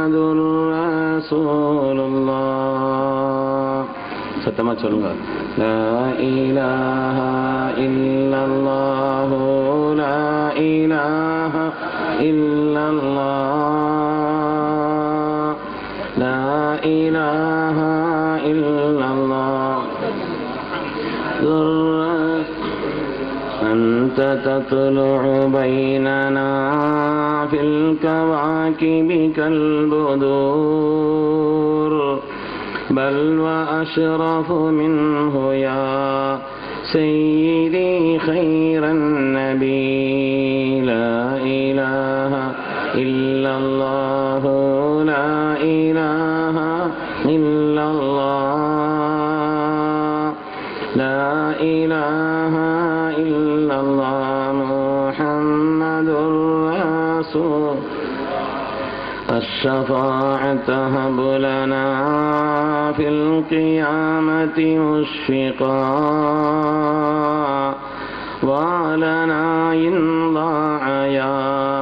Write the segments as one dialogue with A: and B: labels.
A: முஹம்மதுர் ரசூலுல்லாஹ். சத்தமா சொல்லுங்க. லா இலாஹா இல்லல்லாஹு லா இலாஹா இல்லல்லாஹ் லா இலாஹா இல்லல்லாஹ். أنت تطلع بيننا في الكواكب كالبدور بل وأشرف منه يا سيدي خير النبي لا إله إلا الله لا إله إلا الله لا إله إلا الله محمد رسول. الشفاعة هب لنا في القيامة مشفقا ولنا إن ضاع يا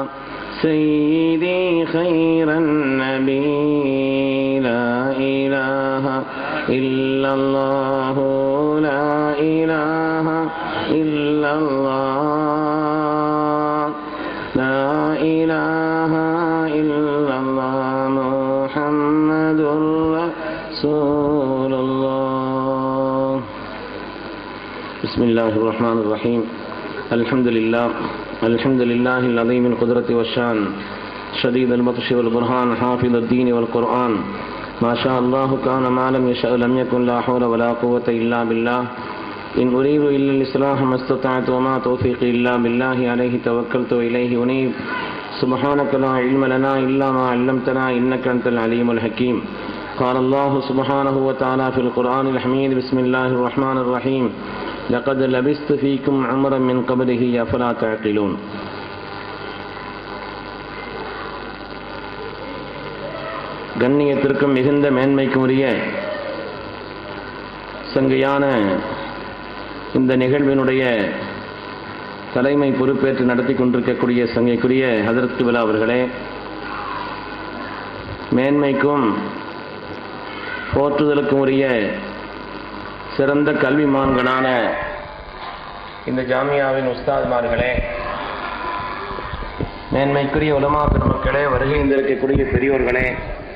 A: سيدي خير النبي لا إله إلا الله لا إله إلا الله لا إله إلا الله محمد رسول الله. بسم الله الرحمن الرحيم. الحمد لله العظيم القدرة والشان شديد البطش والبرهان حافظ الدين والقرآن ما شاء الله كان ما لم يشأ لم يكن لا حول ولا قوة إلا بالله إن أريد إلا الإصلاح ما استطعت وما توفيقي إلا بالله عليه توكلت وإليه أنيب سبحانك لا علم لنا إلا ما علمتنا إنك أنت العليم الحكيم. قال الله سبحانه وتعالى في القرآن الحميد بسم الله الرحمن الرحيم لقد لبثت فيكم عمرا من قبله أفلا تعقلون. கண்ணியத்திற்கும் மிகுந்த மேன்மைக்கும் உரிய சங்கையான இந்த நிகழ்வினுடைய தலைமை பொறுப்பேற்று நடத்தி கொண்டிருக்கக்கூடிய சங்கைக்குரிய ஹதரத் விழா அவர்களே, மேன்மைக்கும் போற்றுதலுக்கும் உரிய சிறந்த கல்விமான்களான இந்த ஜாமியாவின் உஸ்தாத்மார்களே, மேன்மைக்குரிய உலமா பெருமக்களே, வருகை இருந்திருக்கக்கூடிய பெரியோர்களே,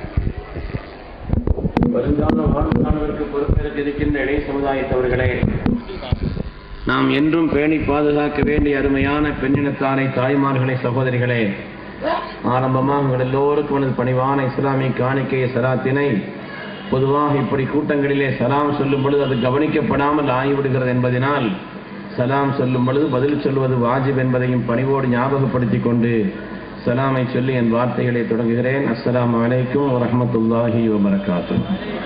A: வருங்கால வாழ்க்கைக்கு பொறுப்பேற்க இருக்கின்ற இளைய சமுதாயத்தவர்களே, நாம் என்றும் பேணி பாதுகாக்க வேண்டிய அருமையான பெண்ணினத்தாரை, தாய்மார்களே, சகோதரிகளே, ஆரம்பமாக உங்கள் எல்லோருக்கும் எனது பணிவான இஸ்லாமிய காணிக்கைய சலாத்தினை பொதுவாக இப்படி கூட்டங்களிலே சலாம் சொல்லும் பொழுது அது கவனிக்கப்படாமல் ஆகிவிடுகிறது என்பதனால் சலாம் சொல்லும் பொழுது பதில் சொல்வது வாஜிப் என்பதையும் பணிவோடு ஞாபகப்படுத்திக் கொண்டு சலாமை சொல்லி என் வார்த்தைகளை தொடங்குகிறேன். அஸ்ஸலாமு அலைக்கும் வரஹ்மத்துல்லாஹி வபரகாத்துஹு.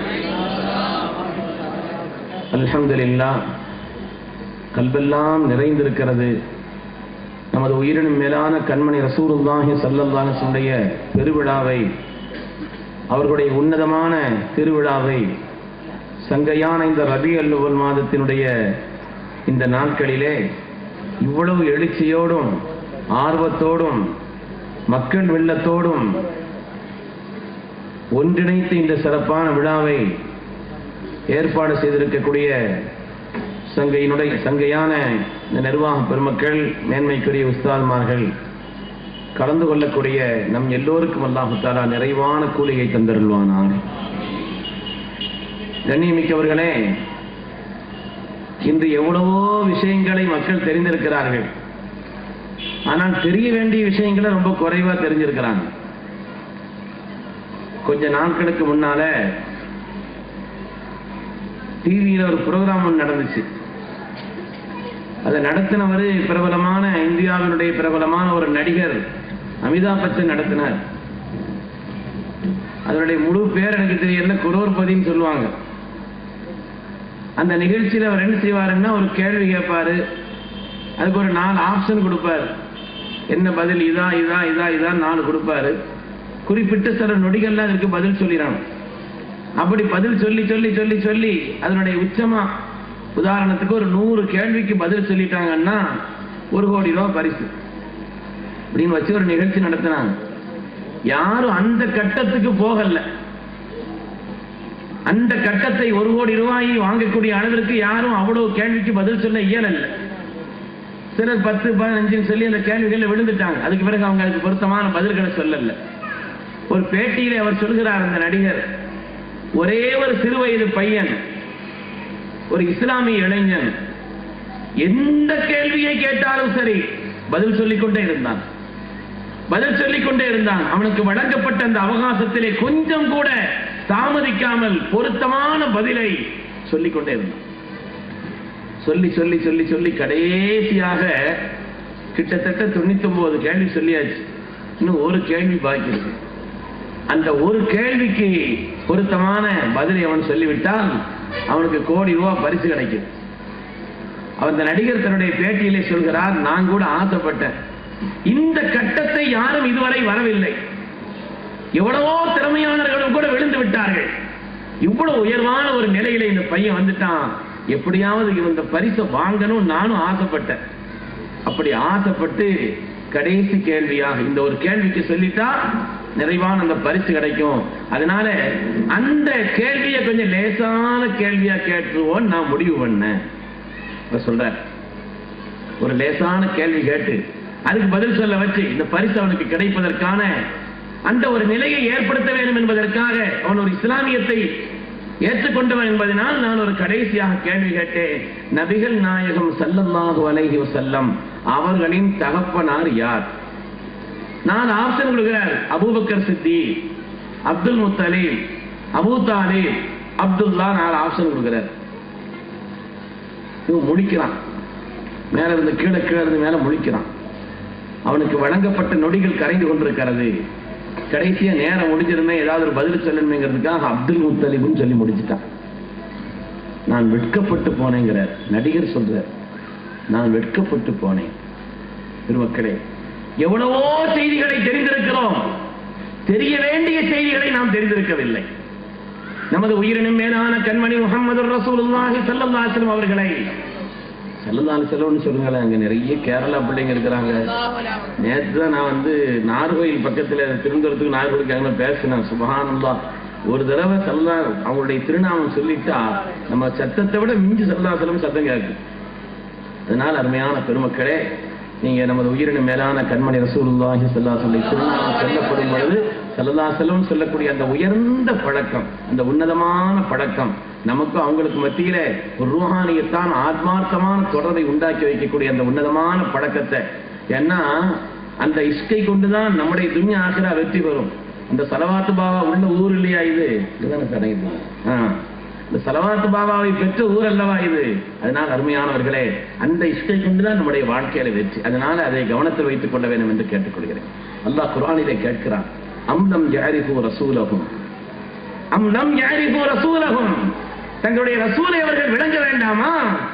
A: அல்ஹம்துலில்லாஹ், கல்வெல்லாம் நிறைந்திருக்கிறது. நமது உயிரினும் மேலான கண்மணி ரசூலுல்லாஹி ஸல்லல்லாஹு அலைஹி வஸல்லம் பெருவிழாவை, அவர்களுடைய உன்னதமான திருவிழாவை, சங்கையான இந்த ரபியுல் அவ்வல் மாதத்தினுடைய இந்த நாட்களிலே இவ்வளவு எழுச்சியோடும் ஆர்வத்தோடும் மக்கள் வெள்ளத்தோடும் ஒன்றிணைத்து இந்த சிறப்பான விழாவை ஏற்பாடு செய்திருக்கக்கூடிய சங்கையான இந்த நிர்வாக பெருமக்கள், மேன்மைக்குரிய உஸ்தாத்மார்கள், கலந்து கொள்ளக்கூடிய நம் எல்லோருக்கும் அல்லாஹ் தஆலா நிறைவான கூலியை தந்தருள்வானாக. கண்ணியமிக்கவர்களே, இன்று எவ்வளவோ விஷயங்களை மக்கள் தெரிந்திருக்கிறார்கள். ஆனால் தெரிய வேண்டிய விஷயங்களை ரொம்ப குறைவா தெரிஞ்சிருக்கிறாங்க. கொஞ்ச நாட்களுக்கு முன்னால டிவியில ஒரு ப்ரோக்ராம் ஒன்று நடந்துச்சு. அதை நடத்தினவர் பிரபலமான, இந்தியாவினுடைய பிரபலமான ஒரு நடிகர் அமிதாப் பச்சன் நடத்தினார். அதனுடைய முழு பேர் எனக்கு தெரியல, குரோர்பதின்னு சொல்லுவாங்க. அந்த நிகழ்ச்சியில் அவர் என்ன செய்வாருன்னா, ஒரு கேள்வி கேட்பாரு, அதுக்கு ஒரு 4 ஆப்ஷன் கொடுப்பாரு. என்ன பதில், இதா இதா இதா இதா 4 கொடுப்பாரு. குறிப்பிட்ட சில நொடிகள்லாம் அதற்கு பதில் சொல்லிடணும். அப்படி பதில் சொல்லி சொல்லி சொல்லி சொல்லி அதனுடைய உச்சமா, உதாரணத்துக்கு ஒரு 100 கேள்விக்கு பதில் சொல்லிட்டாங்கன்னா 1 கோடி ரூபாய் பரிசு அப்படின்னு வச்சு ஒரு நிகழ்ச்சி நடத்தினாங்க. யாரும் அந்த கட்டத்துக்கு போகல. அந்த கட்டத்தை 1 கோடி ரூபாயை வாங்கக்கூடிய அளவிற்கு யாரும் அவ்வளவு கேள்விக்கு பதில் சொல்ல இயலல்ல. சிலர் 10, 15 சொல்லி அந்த கேள்விகள் விழுந்துட்டாங்க. அதுக்கு பிறகு அவங்க அதுக்கு பொருத்தமான பதில்களை சொல்லல. ஒரு பேட்டியிலே அவர் சொல்கிறார், அந்த நடிகர், ஒரே ஒரு சிறு வயது பையன், ஒரு இஸ்லாமிய இளைஞன், எந்த கேள்வியை கேட்டாலும் சரி பதில் சொல்லிக்கொண்டே இருந்தான். அவனுக்கு வழங்கப்பட்ட அந்த அவகாசத்திலே கொஞ்சம் கூட தாமதிக்காமல் பொருத்தமான பதிலை சொல்லிக்கொண்டே இருந்தான். சொல்லி சொல்லி சொல்லி சொல்லி கடைசியாக கிட்டத்தட்ட 99 கேள்வி சொல்லியாச்சு. இன்னும் ஒரு கேள்வி பாக்கி இருக்கு. அந்த ஒரு கேள்விக்கு பொருத்தமான பதிலை அவன் சொல்லிவிட்டால் அவனுக்கு ₹1 கோடி பரிசு கிடைக்கும். அந்த நடிகர் தன்னுடைய பேட்டியிலே சொல்கிறார், நான் கூட ஆசைப்பட்டேன். இந்த கட்டத்தை யாரும் இதுவரை வரவில்லை. எவ்வளவோ திறமையானவர்களும் கூட விழுந்து விட்டார்கள். இவ்வளவு உயர்வான ஒரு நிலையில இந்த பையன் வந்துட்டான். எப்படியாவது இந்த பரிசை வாங்கணும் நானும் ஆசைப்பட்டேன். அப்படி ஆசைப்பட்டு கடைசி கேள்வியாக இந்த ஒரு கேள்விக்கு சொல்லிட்டா நிறைவான அந்த பரிசு கிடைக்கும். அதனால அந்த கேள்வியை கொஞ்சம் லேசான கேள்வியா கேட்டுருவோம் நான் முடிவு பண்ணேன் சொல்ற. ஒரு லேசான கேள்வி கேட்டு அதுக்கு பதில் சொல்ல வச்சு இந்த பரிசு அவனுக்கு கிடைப்பதற்கான அந்த ஒரு நிலையை ஏற்படுத்த வேண்டும் என்பதற்காக அவன் ஒரு இஸ்லாமியத்தை ஏற்றுக்கொண்டவன் என்பதனால் நான் ஒரு கடைசியாக கேள்வி கேட்டேன். நபிகள் நாயகம் ஸல்லல்லாஹு அலைஹி வஸல்லம் அவர்களின் தகப்பனார் யார்? நான் ஆப்ஷன் கொடுக்கிறார். அபூபக்கர் சித்திக், அப்துல் முத்தலிப், அபூ தாலிப், அப்துல்லா. 4 ஆப்ஷன் கொடுக்கிறார். இவன் முழிக்கிறான். மேல இருந்து கீழே, கீழே இருந்து மேல முழிக்கிறான். அவனுக்கு வழங்கப்பட்ட நொடிகள் கரைந்து கொண்டிருக்கிறது. கடைசியா நேரம் முடிஞ்சிருமே, ஏதாவது ஒரு பதில் சொல்லணுங்கிறதுக்காக அப்துல் முத்தலிப்னு சொல்லி முடிச்சுட்டான். நான் வெட்கப்பட்டு போனேங்கிறார் நடிகர் சொல்றார். நான் வெட்கப்பட்டு போனேன். பெருமக்களே, எவ்வளவோ செய்திகளை தெரிந்திருக்கிறோம். தெரிய வேண்டிய செய்திகளை நாம் தெரிந்திருக்கவில்லை. நமது உயிரினும் மேலான கண்மணி முஹம்மது ரசூலுல்லாஹி ஸல்லல்லாஹு அலைஹி வஸல்லம் அவர்களை ஸல்லல்லாஹு அலைஹி வஸல்லம் சொல்லுங்களேன். அங்க நிறைய கேரளா பிள்ளைங்க இருக்கிறாங்க. நேற்று தான் நான் நார்கோயில் பக்கத்துல திருந்தரத்துக்கு நார்கோயிலுக்காக பேசினேன். சுப்ஹானல்லாஹ். ஒரு தடவை அவங்களுடைய திருநாமம் சொல்லிட்டா நம்ம சத்தத்தை விட மிஞ்சி ஸல்லல்லாஹு அலைஹி வஸல்லம் சத்தம் கேட்கும். அதனால அருமையான பெருமக்களே, நீங்க நமது உயிரினும் மேலான கண்மணி ரசூலுல்லாஹி ஸல்லல்லாஹு அலைஹி வஸல்லம் திருநாமம் சொல்லப்படும் பொழுது ஸல்லல்லாஹு அலைஹி வஸல்லம் சொல்லக்கூடிய அந்த உயர்ந்த பழக்கம், அந்த உன்னதமான பழக்கம் நமக்கு அவங்களுக்கு மத்தியில ஒரு ரூஹானியத்தான் ஆத்மார்த்தமான தொடர்பை உண்டாக்கி வைக்கக்கூடிய அந்த உன்னதமான பழக்கத்தை. ஏன்னா அந்த இஷ்கை கொண்டுதான் நம்முடைய துன்யா ஆகிரா வெற்றி பெறும். இந்த சலவாத்து பாபா உள்ள ஊர் இல்லையா இது? இதுதானே தடங்குது. இந்த சலவாத்து பாபாவை பெற்ற ஊர் அல்லவா இது? அதனால் அருமையானவர்களே, அந்த இஷ்கை கொண்டுதான் நம்முடைய வாழ்க்கையில வெற்றி. அதனால அதை கவனத்தில் வைத்துக் கொள்ள வேண்டும் என்று கேட்டுக்கொள்கிறேன். அல்லாஹ் குர்ஆனிலே கேட்கிறான், அம் லம் யஅரிஃபு ரசூலஹும், அம் லம் யஅரிஃபு ரசூலஹும். தங்களுடைய ரசூலை அவர்கள் விளங்க வேண்டாமா?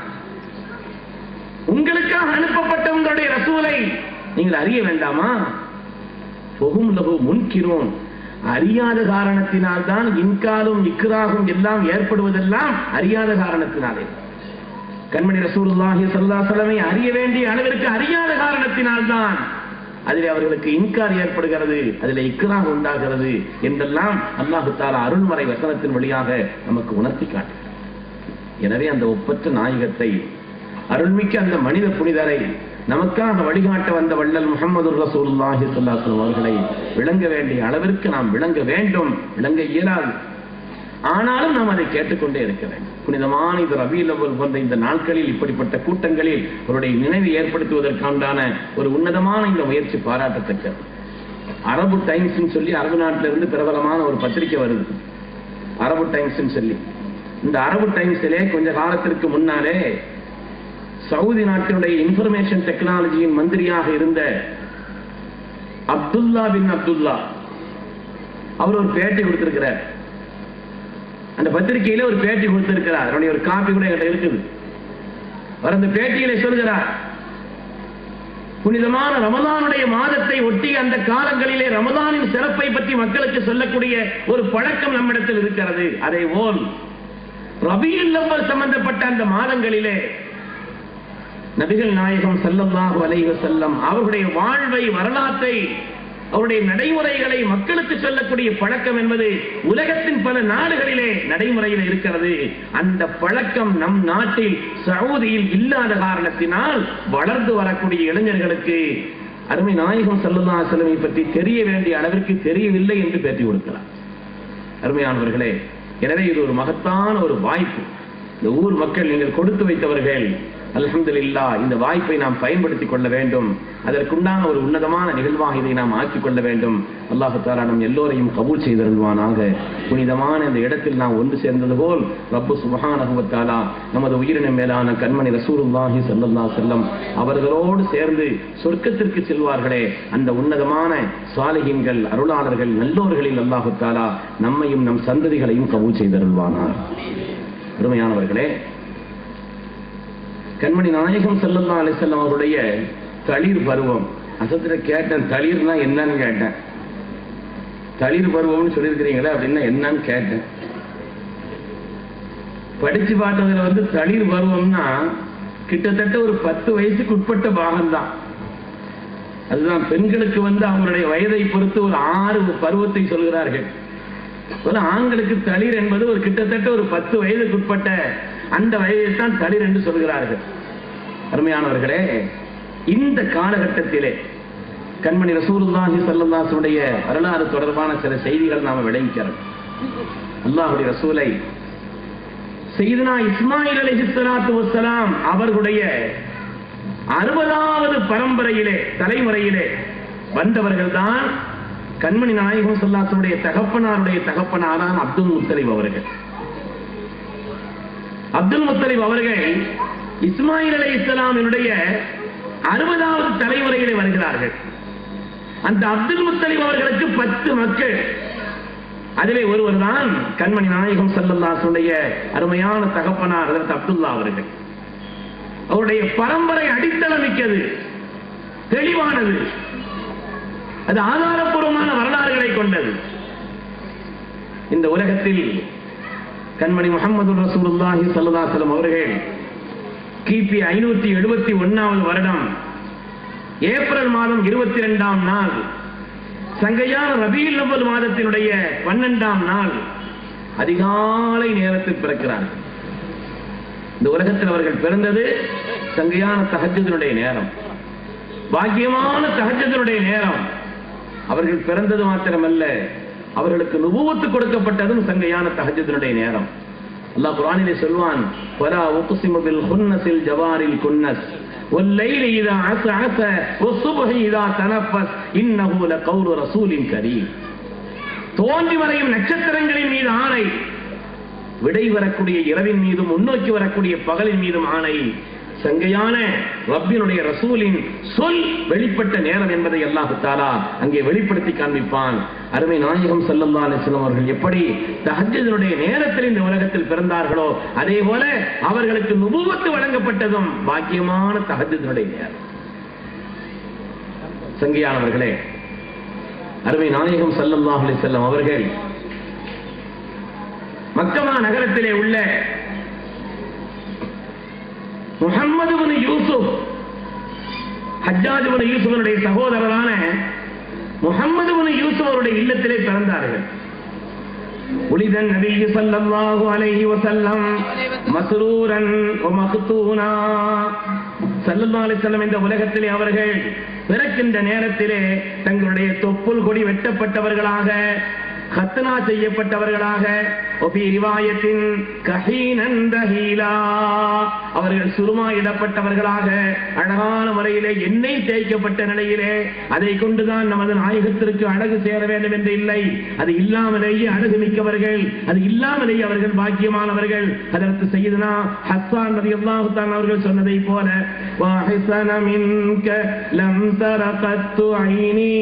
A: உங்களுக்காக அனுப்பப்பட்ட உங்களுடைய ரசூலை நீங்கள் அறிய வேண்டாமா? ஃபஹும் லஹு முன்கிரூன். அறியாத காரணத்தினால் தான் இன்காலும் இக்ராகும் எல்லாம் ஏற்படுவதெல்லாம் அறியாத காரணத்தினாலே. கண்மணி ரசூலுல்லாஹி ஸல்லல்லாஹு அலைஹி வஸல்லம் அறிய வேண்டிய அளவிற்கு அறியாத காரணத்தினால் தான் அதிலே அவர்களுக்கு இன்கார் ஏற்படுகிறது, அதிலே இக்ராஹ் உண்டாகிறது என்றெல்லாம் அல்லாஹ் தஆலா அருள்மறை வசனத்தின் வழியாக நமக்கு உணர்த்தி காட்டுகிறார். எனவே அந்த ஒப்பற்ற நாயகத்தை, அருள்மிக்க அந்த மனித புனிதரை நமக்காக வழிகாட்ட வந்த வள்ளல் முஹம்மது ரசூலுல்லாஹி ஸல்லல்லாஹு அலைஹி வஸல்லம் அவர்களை விளங்க வேண்டிய அளவிற்கு நாம் விளங்க வேண்டும். விளங்க இயலாது, ஆனாலும் நாம் அதை கேட்டுக்கொண்டே இருக்க வேண்டும். புனிதமான இந்த ரபீஉல் அவ்வல் போன்ற இந்த நாட்களில் இப்படிப்பட்ட கூட்டங்களில் அவருடைய நினைவை ஏற்படுத்துவதற்கான ஒரு உன்னதமான இந்த முயற்சி பாராட்டத்தக்கது. அரபு டைம்ஸ் சொல்லி அரபு நாட்டிலிருந்து பிரபலமான ஒரு பத்திரிகை வருது, அரபு டைம்ஸ் சொல்லி. இந்த அரபு டைம்ஸிலே கொஞ்ச காலத்திற்கு முன்னாலே சவுதி நாட்டினுடைய இன்ஃபர்மேஷன் டெக்னாலஜியின் மந்திரியாக இருந்த அப்துல்லா பின் அப்துல்லா அவர் ஒரு பேட்டி கொடுத்திருக்கிறார். அந்த பத்திரிகையில ஒரு பேட்டி கொடுத்திருக்கிறார். அவருடைய ஒரு காப்பி கூட என்கிட்ட இருக்குது. அவர் அந்த பேட்டியில சொல்கிறார், புனிதமான ரமலானுடைய மாதத்தை ஒட்டி அந்த காலங்களிலே ரமலானின் சிறப்பை பற்றி மக்களுக்கு சொல்லக்கூடிய ஒரு பழக்கம் நம்மிடத்தில் இருக்கிறது. அதே போல் ரபீஉல் அவ்வல் சம்பந்தப்பட்ட அந்த மாதங்களிலே நபிகள் நாயகம் ஸல்லல்லாஹு அலைஹி வஸல்லம் அவர்களுடைய வாழ்வை, வரலாற்றை அவருடைய நடைமுறைகளை மக்களுக்கு சொல்லக்கூடிய பழக்கம் என்பது உலகத்தின் பல நாடுகளிலே நடைமுறையில் இருக்கிறது. அந்த பழக்கம் நம் நாட்டில் சவுதியில் இல்லாத காரணத்தினால் வளர்ந்து வரக்கூடிய இளைஞர்களுக்கு அருமை நாயகம் ஸல்லல்லாஹு அலைஹி வஸல்லம் பற்றி தெரிய வேண்டிய அளவிற்கு தெரியவில்லை என்று பேட்டி கொடுக்கிறார். அருமையானவர்களே, எனவே இது ஒரு மகத்தான ஒரு வாய்ப்பு. இந்த ஊர் மக்கள் நீங்கள் கொடுத்து வைத்தவர்கள், அல்ஹம்துலில்லாஹ். இந்த வாய்ப்பை நாம் பயன்படுத்திக் கொள்ள வேண்டும். அதற்குண்டான ஒரு உன்னதமான நிகழ்வாக இதை நாம் ஆக்கிக் கொள்ள வேண்டும். அல்லாஹ் தஆலா நம் எல்லோரையும் கபூல் செய்தருள்வானாக. புனிதமான இந்த இடத்தில் நாம் ஒன்று சேர்ந்தது போல் ரப்பு சுப்ஹானஹு வ தஆலா நமது உயிரின மேலான கண்மணி ரசூலுல்லாஹி ஸல்லல்லாஹு அலைஹி வஸல்லம் அவர்களோடு சேர்ந்து சொர்க்கத்திற்கு செல்வார்களே, அந்த உன்னதமான சாலிஹீன்கள், அருளாளர்கள், நல்லோர்களில் அல்லாஹ் தஆலா நம்மையும் நம் சந்ததிகளையும் கபூல் செய்தருள்வானாக. அருமையானவர்களே, கண்மணி நாயகம் ஸல்லல்லாஹு அலைஹி வஸல்லம் அவருடைய தளிர் பருவம். அசத்துல கேட்டேன், தளிர்னா என்னன்னு கேட்டேன். தளிர் பருவம்னு சொல்லியிருக்கிறீங்களே அப்படின்னா என்னன்னு கேட்டேன். படிச்சு பார்த்ததுல தளிர் பருவம்னா கிட்டத்தட்ட ஒரு 10 வயசுக்கு உட்பட்ட பாகம்தான். அதுதான் பெண்களுக்கு அவங்களுடைய வயதை பொறுத்து ஒரு 6 பருவத்தை சொல்கிறார்கள். ஆண்களுக்கு தளிர் என்பது ஒரு கிட்டத்தட்ட ஒரு 10 வயதுக்கு உட்பட்ட அந்த வயதை தான் தளிர் என்று சொல்கிறார்கள். அருமையானவர்களே, இந்த காலகட்டத்திலே கண்மணி ரசூலுல்லாஹி ஸல்லல்லாஹு அலைஹி வஸல்லம் வரலாறு தொடர்பான சில செய்திகள் நாம விளங்கிக்கிறோம். அல்லாஹ்வுடைய ரசூலை சையதுனா இஸ்மாயில் அலைஹிஸ்ஸலாத்து வஸ்ஸலாம் அவர்களுடைய 60வது பரம்பரையிலே தலைமுறையிலே வந்தவர்கள் தான் கண்மணி நாயகம் ஸல்லல்லாஹு அலைஹி வஸல்லம் தகப்பனாருடைய தகப்பனாரான அப்துல் முத்தலிப் அவர்கள். அப்துல் முத்தலிப் அவர்கள் இஸ்மாயில் அலைஹிஸ்ஸலாமினுடைய 60வது தலைமுறையிலே வருகிறார்கள். அந்த அப்துல் முத்தலிப் அவர்களுக்கு 10 மக்கள். அதிலே ஒருவர் தான் கண்மணி நாயகம் ஸல்லல்லாஹு அலைஹி வஸல்லம் அருமையான தகப்பனார் ஹஜ்ரத் அப்துல்லா அவர்கள். அவருடைய பரம்பரை அடித்தளமிக்கது, தெளிவானது, அது ஆதாரப்பூர்வமான வரலாறுகளை கொண்டது. இந்த உலகத்தில் கண்மணி முஹம்மது ரசூலுல்லாஹி ஸல்லல்லாஹு அலைஹி வஸல்லம் அவர்கள் கிபி 571வது வருடம் ஏப்ரல் மாதம் 22ஆம் நாள் சங்கையான ரபீஉல் அவ்வல் மாதத்தினுடைய 12ஆம் நாள் அதிகாலை நேரத்தில் பிறக்கிறார்கள். இந்த உலகத்தில் அவர்கள் பிறந்தது சங்கையான தஹஜ்ஜுடைய நேரம், பாக்கியமான தஹஜ்ஜுடைய நேரம். அவர்கள் பிறந்தது மாத்திரமல்ல, அவர்களுக்கு நுபுவத்து கொடுக்கப்பட்டதும் சங்கையான தஹஜ்ஜுடைய நேரம். அல்லாஹ் குர்ஆனிலே சொல்வான், வலா உக்ஸிமு பில் குன்னஸில் ஜவாரில் குன்னஸ் வல்லைலி இதா அஸஅஸ வஸ்ஸுப்ஹி இதா தனஃபஸ் இன்னஹு லகௌலு ரசூலின் கரீம். தோன்றி மறையும் நட்சத்திரங்களின் மீது ஆணை, விடை வரக்கூடிய இரவின் மீதும் முன்னோக்கி வரக்கூடிய பகலின் மீதும் ஆணை. சங்கையான ரப்பினுடைய ரசூலின் சொல் வெளிப்பட்ட நேரம் என்பதை அல்லாஹ் தஆலா அங்கே வெளிப்படுத்தி காண்பிப்பான். அருமை நாயகம் ஸல்லல்லாஹு அலைஹி வஸல்லம் அவர்கள் எப்படி தஹஜ்ஜுடைய நேரத்தில் இந்த உலகத்தில் பிறந்தார்களோ அதே போல அவர்களுக்கு நுபுவத்து வழங்கப்பட்டதும் பாக்கியமான தஹஜ்ஜுடைய நேரம். சங்கையானவர்களே, அருமை நாயகம் ஸல்லல்லாஹு அலைஹி வஸல்லம் அவர்கள் மக்கமா நகரத்திலே உள்ள முஹம்மது இப்னு யூசுப், ஹஜ்ஜாஜ் இப்னு யூசுஃபுடைய சகோதரரான முஹம்மது இப்னு யூசுப் அவருடைய இல்லத்திலே பிறந்தார்கள். உலிதன் நபி ஸல்லல்லாஹு அலைஹி வஸல்லம் மஸ்ரூரன் வ மக்தூனா. ஸல்லல்லாஹு அலைஹி வஸல்லம் இந்த உலகத்திலே அவர்கள் பிறக்கின்ற நேரத்திலே தங்களுடைய தொப்புள் கொடி வெட்டப்பட்டவர்களாக, கத்னா செய்யப்பட்டவர்களாக, அவர்கள் சுருமாயிடப்பட்டவர்களாக, அழகான முறையிலே எண்ணெய் தேய்க்கப்பட்ட நிலையிலே, அதை கொண்டுதான் நமது நாயகத்திற்கு அழகு சேர வேண்டும் என்று இல்லை. அது இல்லாமலேயே அழகு மிக்கவர்கள், அது இல்லாமலேயே அவர்கள் பாக்கியமானவர்கள். அதற்கு சய்யிதுனா ஹஸ்ஸான் ரலியல்லாஹு தஆலா அவர்கள் சொன்னதை போல, வஹஸன மின்க லம் தரகத்து ஐனி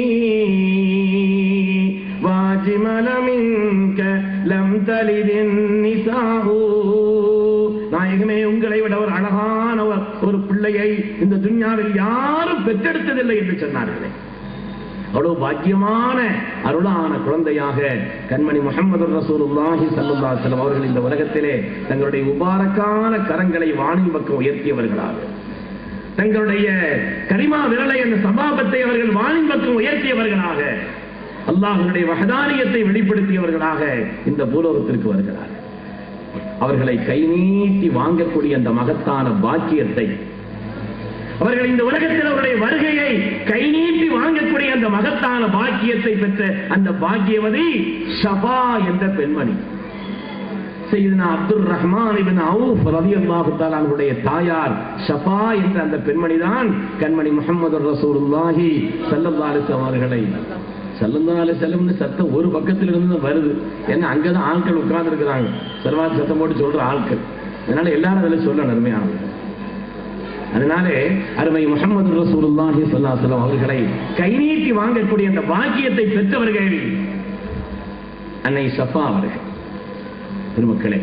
A: வாஜிமல மின்க லம் தலிதின் நிசாஹு. நாயகமே, உங்களை விட ஒரு அழகான ஒரு பிள்ளையை இந்த துன்யாவில் யாரும் பெற்றெடுத்ததில்லை என்று சொன்னார்களே. அவ்வளவு பாக்கியமான அருளான குழந்தையாக கண்மணி முஹம்மது ரசூலுல்லாஹி ஸல்லல்லாஹு அலைஹி வஸல்லம் அவர்கள் இந்த உலகத்திலே தங்களுடைய முபாரக்கான கரங்களை வானின் பக்கம் உயர்த்தியவர்களாக
B: தங்களுடைய கரிமா விரலை அந்த சபாபத்தை அவர்கள் வானின் பக்கம் உயர்த்தியவர்களாக, அல்லாஹ்வுடைய வஹதானியத்தை வெளிப்படுத்தியவர்களாக இந்த பூலோகத்திற்கு வருகிறார். அவர்களை கை நீட்டி வாங்கக்கூடிய அந்த மகத்தான பாக்கியத்தை, அவர்கள் இந்த உலகத்தில் அவருடைய வருகையை கை நீட்டி வாங்கக்கூடிய அந்த மகத்தான பாக்கியத்தை பெற்ற அந்த பாக்கியவதி ஷஃபா என்ற பெண்மணி. சையதுனா அப்துல் ரஹ்மான் இப்னு அவுஃப் ரலியல்லாஹு தஆலா அவருடைய தாயார் ஷஃபா என்ற அந்த பெண்மணி தான் கண்மணி முஹம்மது ரசூலுல்லாஹி ஸல்லல்லாஹு அலைஹி வஸல்லம் அவர்களை, ஸல்லல்லாஹு அலைஹி வஸல்லம் சத்தம் ஒரு பக்கத்துல இருந்து வருது. ஏன்னா அங்கதான் ஆட்கள் உட்கார்ந்து இருக்கிறாங்க, சர்வாத் சத்தம் போட்டு சொல்ற ஆட்கள். அதனால எல்லாரும் அதில் சொல்ல நன்மையானது. அதனாலே அருமை முஹம்மது ரசூலுல்லாஹி ஸல்லல்லாஹு அலைஹி வஸல்லம் அவர்களை கை நீட்டி வாங்கக்கூடிய அந்த பாக்கியத்தை பெற்றவர்கள் அன்னை ஷஃபா அவர்கள். பெருமக்களே,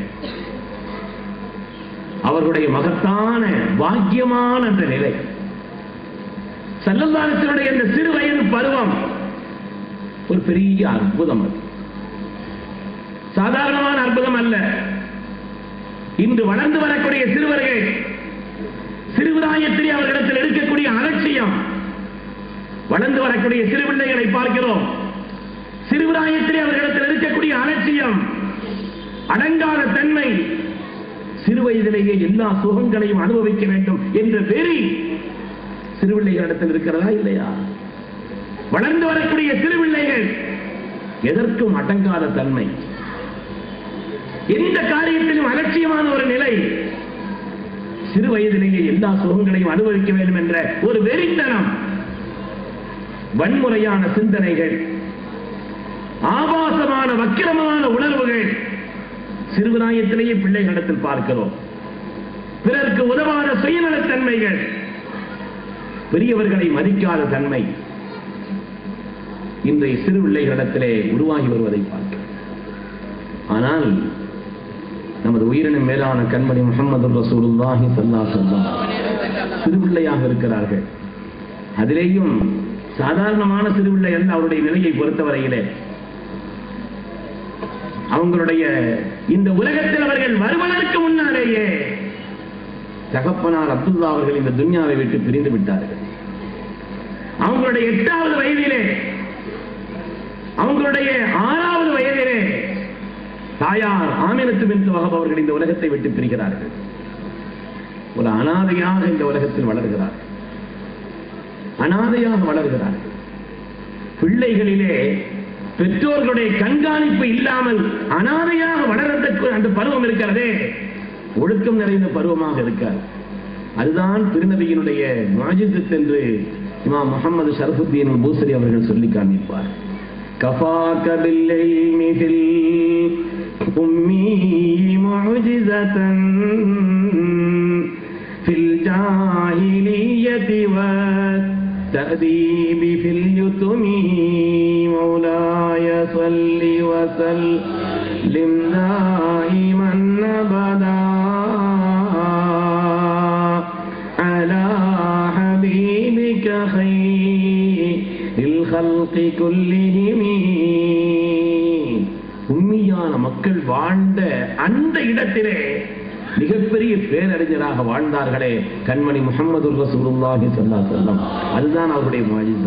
B: அவர்களுடைய மகத்தான பாக்கியமான அந்த நிலை, ஸல்லல்லாஹு அலைஹி வஸல்லம் அந்த சிறு வயது பருவம் ஒரு பெரிய அற்புதம். அது சாதாரணமான அற்புதம் அல்ல. இன்று வளர்ந்து வரக்கூடிய சிறுவர்கள் சிறுபிராயத்திலே அவர்களிடத்தில் இருக்கக்கூடிய அலட்சியம், வளர்ந்து வரக்கூடிய சிறு பிள்ளைகளை பார்க்கிறோம். சிறுபிராயத்திலே அவர்களிடத்தில் இருக்கக்கூடிய அலட்சியம், அடங்காத தன்மை, சிறு வயதிலேயே எல்லா சுகங்களையும் அனுபவிக்க வேண்டும் என்ற வெறி சிறுபிள்ளைகளிடத்தில் இருக்கிறதா இல்லையா? வளர்ந்து வரக்கூடிய சிறு பிள்ளைகள் எதற்கும் அடங்காத தன்மை, எந்த காரியத்திலும் அலட்சியமான ஒரு நிலை, சிறு வயதிலேயே எல்லா சுகங்களையும் அனுபவிக்க வேண்டும் என்ற ஒரு வெறித்தனம், வன்முறையான சிந்தனைகள், ஆபாசமான வக்கிரமான உணர்வுகள் சிறுபிராயத்திலேயே பிள்ளைகளிடத்தில் பார்க்கிறோம். பிறருக்கு உதவாத சுயநலத்தன்மைகள், பெரியவர்களை மதிக்காத தன்மை இன்றைய சிறு பிள்ளைகளிடத்திலே உருவாகி வருவதை பார்க்கிறோம். ஆனால் நமது உயிரினும் மேலான கண்மணி முஹம்மது ரசூலுல்லாஹி ஸல்லல்லாஹு அலைஹி வஸல்லம் சிறுபிள்ளையாக இருக்கிறார்கள். அதிலேயும் சாதாரணமான சிறுபிள்ளை அல்ல. அவருடைய நிலையை பொறுத்தவரையிலே அவங்களுடைய இந்த உலகத்தில் அவர்கள் வருவதற்கு முன்னாலேயே தகப்பனார் அப்துல்லா அவர்கள் இந்த துன்யாவை விட்டு பிரிந்து விட்டார்கள். அவங்களுடைய 8வது வயதிலே, அவங்களுடைய 6வது வயதிலே தாயார் ஆமினத்து பின்த் வஹப் அவர்கள் இந்த உலகத்தை விட்டு பிரிகிறார்கள். ஒரு அனாதையாக இந்த உலகத்தில் வளர்கிறார், அனாதையாக வளர்கிறார்கள். பிள்ளைகளிலே பெற்றோர்களுடைய கண்காணிப்பு இல்லாமல் அனாதையாக வளர்றதுக்கு அந்த பருவம் இருக்கிறதே, ஒழுக்கம் நிறைந்த பருவமாக இருக்கார். அதுதான் திருநபியினுடைய முஅஜிஸத் என்று இமாம் முஹம்மது ஷரஃபுத்தீன் பூசரி அவர்கள் சொல்லி காண்பிப்பார். கஃபாக பில்இல்மி ஃபில் உம்மி முஅஜிஸதன் ஃபில் ஜாஹிலிய்யதி والتأديب في اليتم مولاي صل وسلم دائما أبدا على حبيبك خير الخلق كلهم. உண்மையான மக்கள் வாழ்ந்த அந்த இடத்திலே மிகப்பெரிய பேரறிஞராக வாழ்ந்தார்களே கண்மணி முஹம்மது ரசூலுல்லாஹி ஸல்லல்லாஹு அலைஹி வஸல்லம். அதுதான் அவருடைய முஅஜிஸா.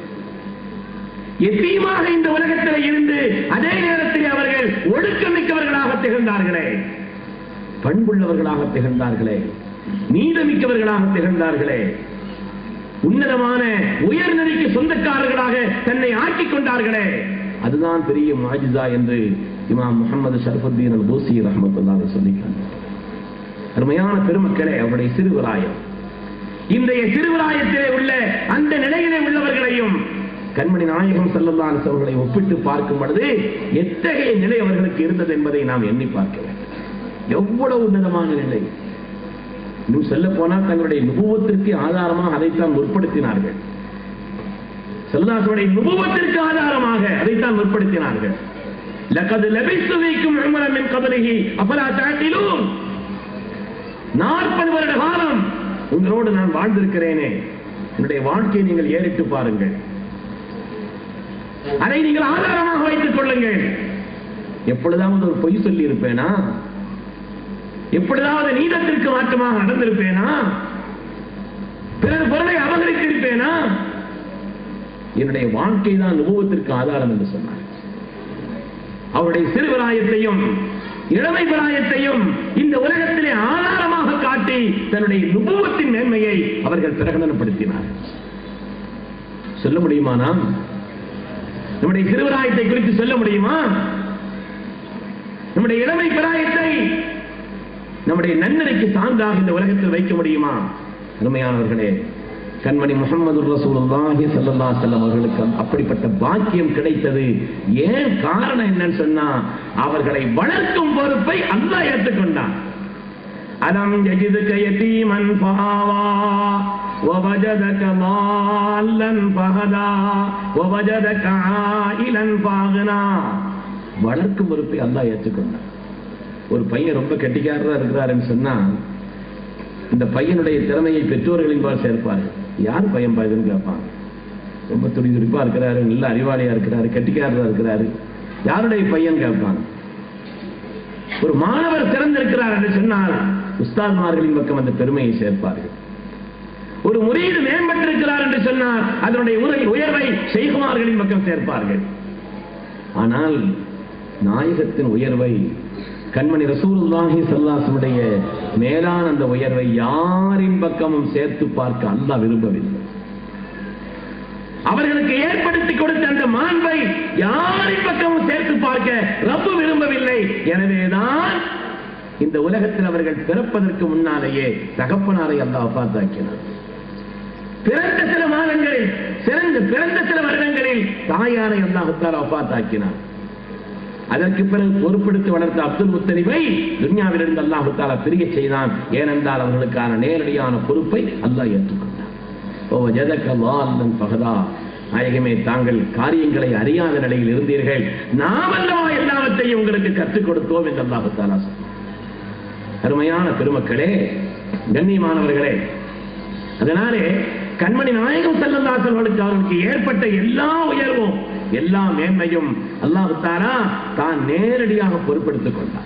B: எத்தீமாக இந்த உலகத்தில் இருந்து அதே நேரத்தில் அவர்கள் ஒழுக்கமிக்கவர்களாக திகழ்ந்தார்களே, பண்புள்ளவர்களாக திகழ்ந்தார்களே, நீதமிக்கவர்களாக திகழ்ந்தார்களே, உன்னதமான உயர்நெறிக்கு சொந்தக்காரர்களாக தன்னை ஆக்கிக் கொண்டார்களே, அதுதான் பெரிய முஅஜிஸா என்று இமாம் முஹம்மது ஷரஃபுத்தீன் அல்-பூசி ரஹ்மத்துல்லாஹி அலைஹி சொல்லியிருக்கிறார். அருமையான பெருமக்களே, அவருடைய சிறுபிராயம், இன்றைய சிறுபிராயத்திலே உள்ள அந்த நிலையிலே உள்ளவர்களையும் கண்மணி நாயகம் ஸல்லல்லாஹு அலைஹி வஸல்லம் அவர்களை ஒப்பிட்டு பார்க்கும் பொழுது எத்தகைய நிலை அவர்களுக்கு இருந்தது என்பதை நாம் எண்ணி பார்க்க வேண்டும். எவ்வளவு உன்னதமான நிலை! இன்னும் சொல்ல போனால் தங்களுடைய நுபுவத்திற்கு ஆதாரமாக அதைத்தான் முற்படுத்தினார்கள். ஸல்லல்லாஹு நுபுவத்திற்கு ஆதாரமாக அதைத்தான் முற்படுத்தினார்கள். லகத் லபிஸ்து ஃபீக்கும் உமரன் மின் கப்லிஹி அஃபலா தஅகிலூன். 40 வருட காலம் உங்களோடு நான் வாழ்ந்திருக்கிறேனே, என்னுடைய வாழ்க்கையை நீங்கள் ஏறிட்டு பாருங்கள், அதை நீங்கள் ஆதாரமாக வைத்துக் கொள்ளுங்கள். எப்பொழுதாவது ஒரு பொய் சொல்லி இருப்பேனா? எப்பொழுதாவது நீதத்திற்கு மாற்றமாக நடந்திருப்பேனா? பிறர் பொருளை அபகரித்திருப்பேனா? என்னுடைய வாழ்க்கை தான் நுபுவத்திற்கு ஆதாரம் என்று சொன்னார். அவருடைய சிறுபிராயத்தையும் இளமை பிராயத்தையும் இந்த உலகத்திலே ஆதாரமாக காட்டி தன்னுடைய நுபுவத்தின் மேன்மையை அவர்கள் பிரகடனப்படுத்தினார். சொல்ல முடியுமா? நாம் நம்முடைய சிறுபிராயத்தை குறித்து சொல்ல முடியுமா? நம்முடைய இளமை பிராயத்தை நம்முடைய நன்னரைக்கு சான்றாக இந்த உலகத்தில் வைக்க முடியுமா? அருமையானவர்களே, கண்மணி முஹம்மது ரசூலுல்லாஹி ஸல்லல்லாஹு அலைஹி வஸல்லம் அவர்களுக்கு அப்படிப்பட்ட பாக்கியம் கிடைத்தது. ஏன் காரணம் என்னன்னு சொன்னா, அவர்களை வளர்க்கும் பொறுப்பை அல்லாஹ் ஏற்றுக்கொண்டான். அலம் யஜிதுக யதீமன் ஃபஆவா வவஜதக மால்லன் ஃபஹதா வவஜதக ஆயிலன் ஃபஅக்னா. வளர்க்கும் பொறுப்பை அல்லாஹ் ஏற்றுக்கொண்டான். ஒரு பையன் ரொம்ப கெட்டிக்காரரா இருக்கிறாருன்னு சொன்னா, இந்த பையனுடைய திறமையை பெற்றோர்களின்பால் சேர்ப்பார்கள். யார் பையன் பாய்துன்னு கேட்பான். ரொம்ப துடிதுடிப்பா இருக்கிறாரு, நல்ல அறிவாளியா இருக்கிறாரு, கெட்டிக்காரரா இருக்கிறாரு, யாருடைய பையன் கேட்பான். ஒரு மாணவர் திறந்திருக்கிறார் என்று சொன்னால் உஸ்தாத்மார்களின் பக்கம் அந்த பெருமையை சேர்ப்பார்கள். ஒரு முரீது மேம்பட்டிருக்கிறார் என்று சொன்னால் அதனுடைய உயர்வை ஷைகுமார்களின் பக்கம் சேர்ப்பார்கள். ஆனால் நாயகத்தின் உயர்வை, கண்மணி ரசூலுல்லாஹி ஸல்லல்லாஹு அலைஹி வஸல்லம் மேலான அந்த உயர்வை யாரின் பக்கமும் சேர்த்து பார்க்க அல்லாஹ் விரும்பவில்லை. அவர்களுக்கு ஏற்படுத்தி கொடுத்த அந்த மாண்பை யாரின் பக்கமும் சேர்த்து பார்க்க ரப்பு விரும்பவில்லை. எனவேதான் இந்த உலகத்தில் அவர்கள் பிறப்பதற்கு முன்னாலேயே தகப்பனாரை அல்லாஹ் வஃபாத்தாக்கினார். பிறந்த சில மாதங்களில், பிறந்த சில வருடங்களில் தாயாரை அல்லாஹ் தஆலா வஃபாத்தாக்கினார். அதற்கு பிறகு பொறுப்பெடுத்து வளர்த்த அப்துல் முத்தலிபை துன்யாவிலிருந்து அல்லாஹ் தஆலா பிரிய செய்தான். ஏனென்றால் அவர்களுக்கான நேரடியான பொறுப்பை அல்லாஹ் ஏற்றுக்கொண்டார். ஓ ஜதக வால்லன் ஃபஹதா, நாயகமே தாங்கள் காரியங்களை அறியாத நிலையில் இருந்தீர்கள், நாம் அல்லவா எல்லாவற்றையும் உங்களுக்கு கற்றுக் கொடுத்தோம் என்று அல்லாஹ் தஆலா சொன்னார். அருமையான பெருமக்களே, கண்ணியமானவர்களே, அதனாலே கண்மணி நாயகம் ஸல்லல்லாஹு அலைஹி வஸல்லம் அவர்களுக்கு ஏற்பட்ட எல்லா உயர்வும் எல்லா மேன்மையும் அல்லாஹ் தஆலா தான் நேரடியாக பொறுப்பெடுத்துக் கொண்டார்.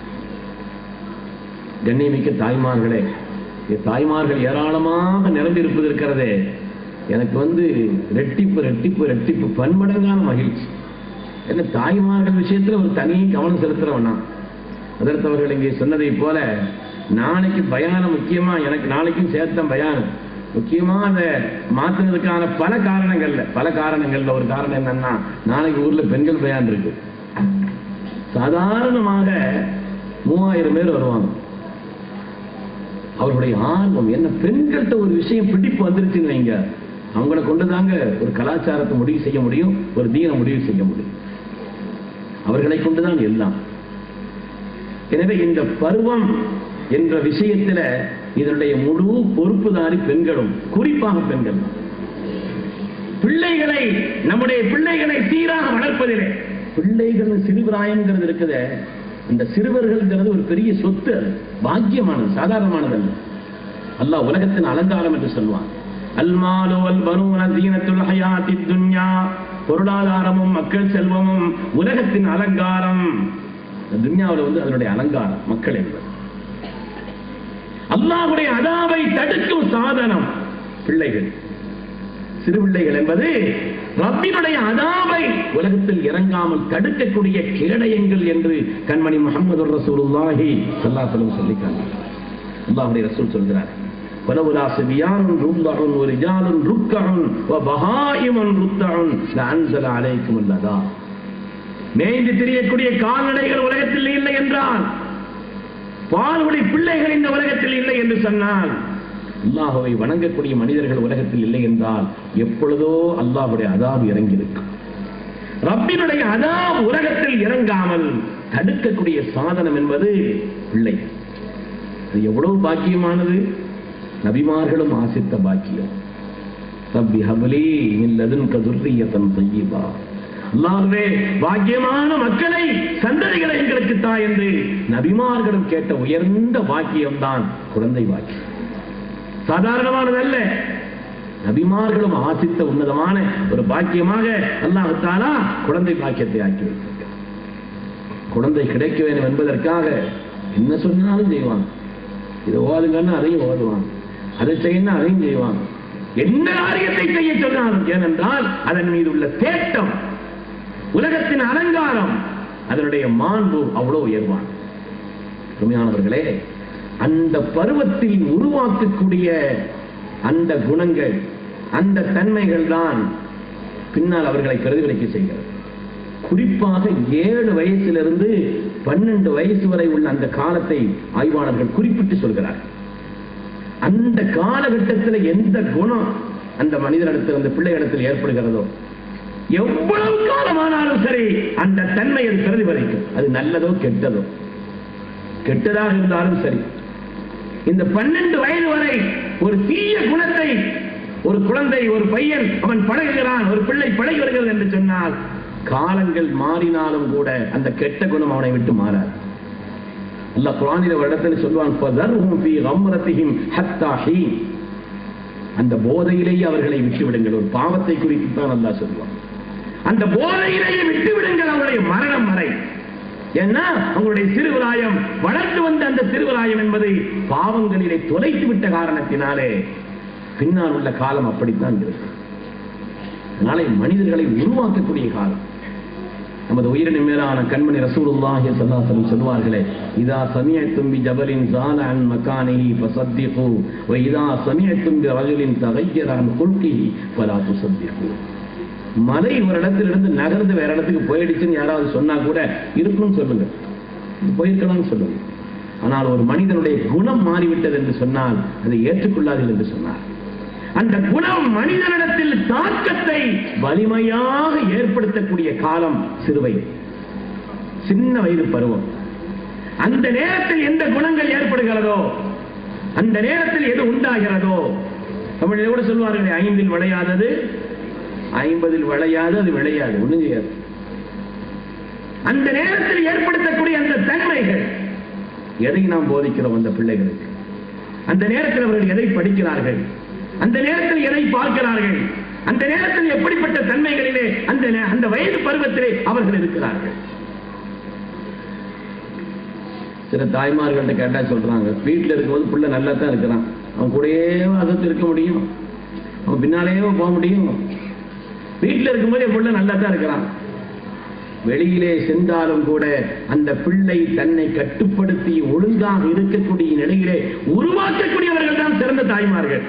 B: கண்ணியமிக்க தாய்மார்களே, தாய்மார்கள் ஏராளமாக நிரம்பியிருப்பது இருக்கிறதே, எனக்கு ரெட்டிப்பு ரெட்டிப்பு ரெட்டிப்பு பன்மடங்கான மகிழ்ச்சி. என்ன தாய்மார்கள் விஷயத்துல ஒரு தனி கவனம் செலுத்துறவனா. அதற்கு அவர்கள் இங்கே சொன்னதை போல நாளைக்கு பயானம் முக்கியமா, எனக்கு நாளைக்கும் சேர்த்தம் பயானம் முக்கியமா அதை மாற்றுறதுக்கான பல காரணங்கள்ல ஒரு காரணம் என்னன்னா, நாளைக்கு ஊர்ல பெண்கள் பயான் இருக்கு. சாதாரணமாக 3000 பேர் வருவாங்க. அவருடைய ஆர்வம் என்ன, பெண்கள்கிட்ட ஒரு விஷயம் பிடிப்பு வந்துருச்சுன்னு வைங்க, அவங்கள கொண்டுதாங்க ஒரு கலாச்சாரத்தை முடிவு செய்ய முடியும், ஒரு தீன முடிவு செய்ய முடியும். அவர்களை கொண்டுதான் எல்லாம். எனவே இந்த பருவம் என்ற விஷயத்துல இதனுடைய முழு பொறுப்புதாரி பெண்களும், குறிப்பாக பெண்கள். பிள்ளைகளை, நம்முடைய பிள்ளைகளை சீராக வளர்ப்பதிலே, பிள்ளைகள் சிறுபிராயம்ங்கிறது இருக்குது, இந்த சிறுவர்கள்ங்கிறது ஒரு பெரிய சொத்து, பாக்கியமானது, சாதாரணமானதல்ல. அல்லாஹ் உலகத்தின் அலங்காரம் என்று சொல்வான். அல்மாலு வல் பனூன ஸீனத்துல் ஹயாத்தித் துன்யா, பொருளாதாரமும் மக்கள் செல்வமும் உலகத்தின் அலங்காரம். துன்யாவில் அதனுடைய அலங்காரம் மக்கள் என்பது. அல்லாஹ்வுடைய அதாவை தடுக்கும் சாதனம் பிள்ளைகள், சிறு பிள்ளைகள் என்பது ரப்பினுடைய அதாவை உலகத்தில் இறங்காமல் தடுக்கக்கூடிய கேடயங்கள் என்று கண்மணி முஹம்மது ரசூலுல்லாஹி ஸல்லல்லாஹு அலைஹி வஸல்லம் சொல்லிட்டாங்க. அல்லாஹ்வுடைய ரசூல் சொல்கிறார், வலவுலா சிபியானுன் ருல்லஹுன் வரிஜாலுன் ருக்கஹுன் வபஹாயிமுன் ருத்தஹுன் லஅன்ஸல அலைக்குமுல் அதா. மேய்ந்து திரியக்கூடிய கால்நடைகள் உலகத்தில் இல்லை என்றால், பால்குடி பிள்ளைகள் இந்த உலகத்தில் இல்லை என்று சொன்னால், அல்லாஹ்வை வணங்கக்கூடிய மனிதர்கள் உலகத்தில் இல்லை என்றால், எப்பொழுதோ அல்லாஹ்வுடைய அதாப் இறங்கியிருக்கும். ரப்பினுடைய அதாப் உலகத்தில் இறங்காமல் தடுக்கக்கூடிய சாதனம் என்பது பிள்ளை. அது எவ்வளவு பாக்கியமானது, நபிமார்களும் ஆசித்த பாக்கியம். ரப்பி ஹப்லி மின் லதுன்க துர்ரியத்தன் தய்யிபா, அல்லாஹ்வே பாக்கியமான மக்களை, சந்ததிகளை எங்களுக்கு தா என்று நபிமார்களும் கேட்ட உயர்ந்த பாக்கியம் தான் குழந்தை பாக்கியம். சாதாரணமானதல்ல, நபிமார்களும் ஆசித்த உன்னதமான ஒரு பாக்கியமாக அல்லாஹ் தஆலா குழந்தை பாக்கியத்தை ஆக்கி வைத்திருக்கிறார். குழந்தை கிடைக்க வேண்டும் என்பதற்காக என்ன சொன்னாலும் செய்வாங்க. இதை ஓதுங்கன்னா அதையும் ஓதுவாங்க, அதை செய்யணும் அதையும் செய்வாங்க. என்ன காரியத்தை செய்ய சொன்னாலும், ஏனென்றால் அதன் மீது உள்ள தேட்டம், உலகத்தின் அலங்காரம், அதனுடைய மாண்பு அவ்வளவு உயர்வான். உண்மையானவர்களே, அந்த பருவத்தில் உருவாக்கக்கூடிய அந்த குணங்கள், அந்த தன்மைகள் தான் பின்னால் அவர்களை பிரதிபலிக்க செய்கிறது. குறிப்பாக 7 வயசிலிருந்து 12 வயசு வரை உள்ள அந்த காலத்தை ஆய்வாளர்கள் குறிப்பிட்டு சொல்கிறார்கள். அந்த காலகட்டத்தில் எந்த குணம் அந்த மனிதனிடத்தில், அந்த பிள்ளைகளிடத்தில் ஏற்படுகிறதோ, எவ்வளவு காலமானாலும் சரி அந்த தன்மையை பிரதிபலிக்கும். அது நல்லதோ கெட்டதோ, கெட்டதாக இருந்தாலும் சரி. இந்த 12 வயது வரை ஒரு தீய குணத்தை ஒரு குழந்தை, ஒரு பையன் அவன் பழகுகிறான், ஒரு பிள்ளை பழகி வருகிறது என்று சொன்னால், காலங்கள் மாறினாலும் கூட அந்த கெட்ட குணம் அவனை விட்டு மாறாது. அல்லாஹ் குர்ஆனில் ஒரு இடத்தில் சொல்வான், ஃபதர்ஹும் ஃபீ கம்ரத்திஹிம் ஹத்தா ஹீன். அந்த போதையிலேயே அவர்களை விட்டுவிடுங்கள். ஒரு பாவத்தை குறித்து தான் அல்லாஹ் சொல்வான். அந்த போதையிலேயே விட்டுவிடுங்கள் அவருடைய மரணம் வரை. ஏன்னா அவங்களுடைய சிறுபிராயம், வளர்த்து வந்த அந்த சிறுபிராயம் என்பதை பாவங்களிலே தொலைத்து விட்ட காரணத்தினாலே பின்னால் உள்ள காலம் அப்படித்தான் இருக்கு. அதனால மனிதர்களை உருவாக்கக்கூடிய காலம். நமது உயிரின் மேலான கண்மணி ரசூலுல்லாஹி ஸல்லல்லாஹு அலைஹி வஸல்லம் சொல்வார்களே, இதா சமிஅத்தும் பி ஜபலின் ஸால அன் மகானிஹி ஃபஸத்திகு வ இதா சமிஅத்தும் பி ரஜுலின் தகய்யர அன் குல்கிஹி ஃபலா துஸத்திகு. மலை ஒரு இடத்திலிருந்து நகர்ந்து வேற இடத்துக்கு போயிடுச்சுன்னு யாராவது சொன்னா கூட இருக்குன்னு சொல்லுங்க, போயிருக்கலாம்னு சொல்லுங்க. ஆனால் ஒரு மனிதனுடைய குணம் மாறிவிட்டது என்று சொன்னால் அதை ஏற்றுக்கொள்ளாதீர்கள் என்று சொன்னார். அந்த குணம் மனிதனிடத்தில் தாக்கத்தை வலிமையாக ஏற்படுத்தக்கூடிய காலம் சிறுவயது, சின்ன வயது பருவம். அந்த நேரத்தில் எந்த குணங்கள் ஏற்படுகிறதோ, அந்த நேரத்தில் எது உண்டாகிறதோ, தமிழில் கூட சொல்வார்கள், 5 விளையாதது 50 விளையாது, அது விளையாது, ஒண்ணும் செய்யாது. அந்த நேரத்தில் ஏற்படுத்தக்கூடிய அந்த தன்மைகள், எதை நாம் போதிக்கிறோம் அந்த பிள்ளைகளுக்கு, அந்த நேரத்தில் அவர்கள் எதை படிக்கிறார்கள், அந்த நேரத்தில் எதை பார்க்கிறார்கள், அந்த நேரத்தில் எப்படிப்பட்ட தன்மைகளிலே அந்த வயது பருவத்திலே அவர்கள் இருக்கிறார்கள். சில தாய்மார்கள்ட்ட கேட்டா சொல்றாங்க, வீட்டில் இருக்கும்போது பிள்ளை நல்லா தான் இருக்கிறான், அவன் கூடயே அகத்து இருக்க முடியும், அவன் பின்னாலேயே போக முடியும். வீட்டில் இருக்கும்போது என் பிள்ளை நல்லா தான் இருக்கிறான், வெளியிலே சென்றாலும் கூட அந்த பிள்ளை தன்னை கட்டுப்படுத்தி ஒழுங்காக இருக்கக்கூடிய நிலையிலே உருவாக்கக்கூடியவர்கள் தான் சிறந்த தாய்மார்கள்.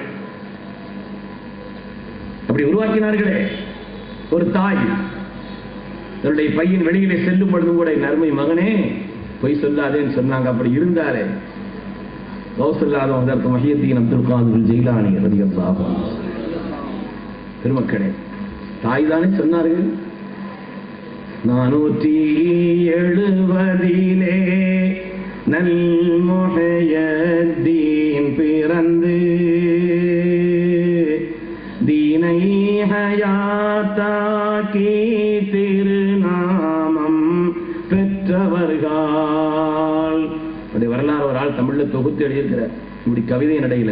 B: அப்படி உருவாக்கினார்களே. ஒரு தாய் தன்னுடைய பையன் வெளியிலே செல்லும் பொழுதும் கூட, நறுமை மகனே பொய் சொல்லாதேன்னு சொன்னாங்க. அப்படி இருந்தாரே கௌசல்லாதோ அதற்கு மஹியத்தீன் அப்துல் காதிர் ஜெயிலானி ரலியல்லாஹு அன்ஹு. பெருமக்களே, தாய் தானே சொன்னார்கள். 470 நல் முஹய்யத்தீன் பிறந்து தீனை ஹயாத்தாக்கி திருநாமம் பெற்றவர்கள். அப்படி வரலாறு ஒரு ஆள் தமிழ்ல தொகுத்து எழுதியிருக்கிறார். இப்படி கவிதை நடையில,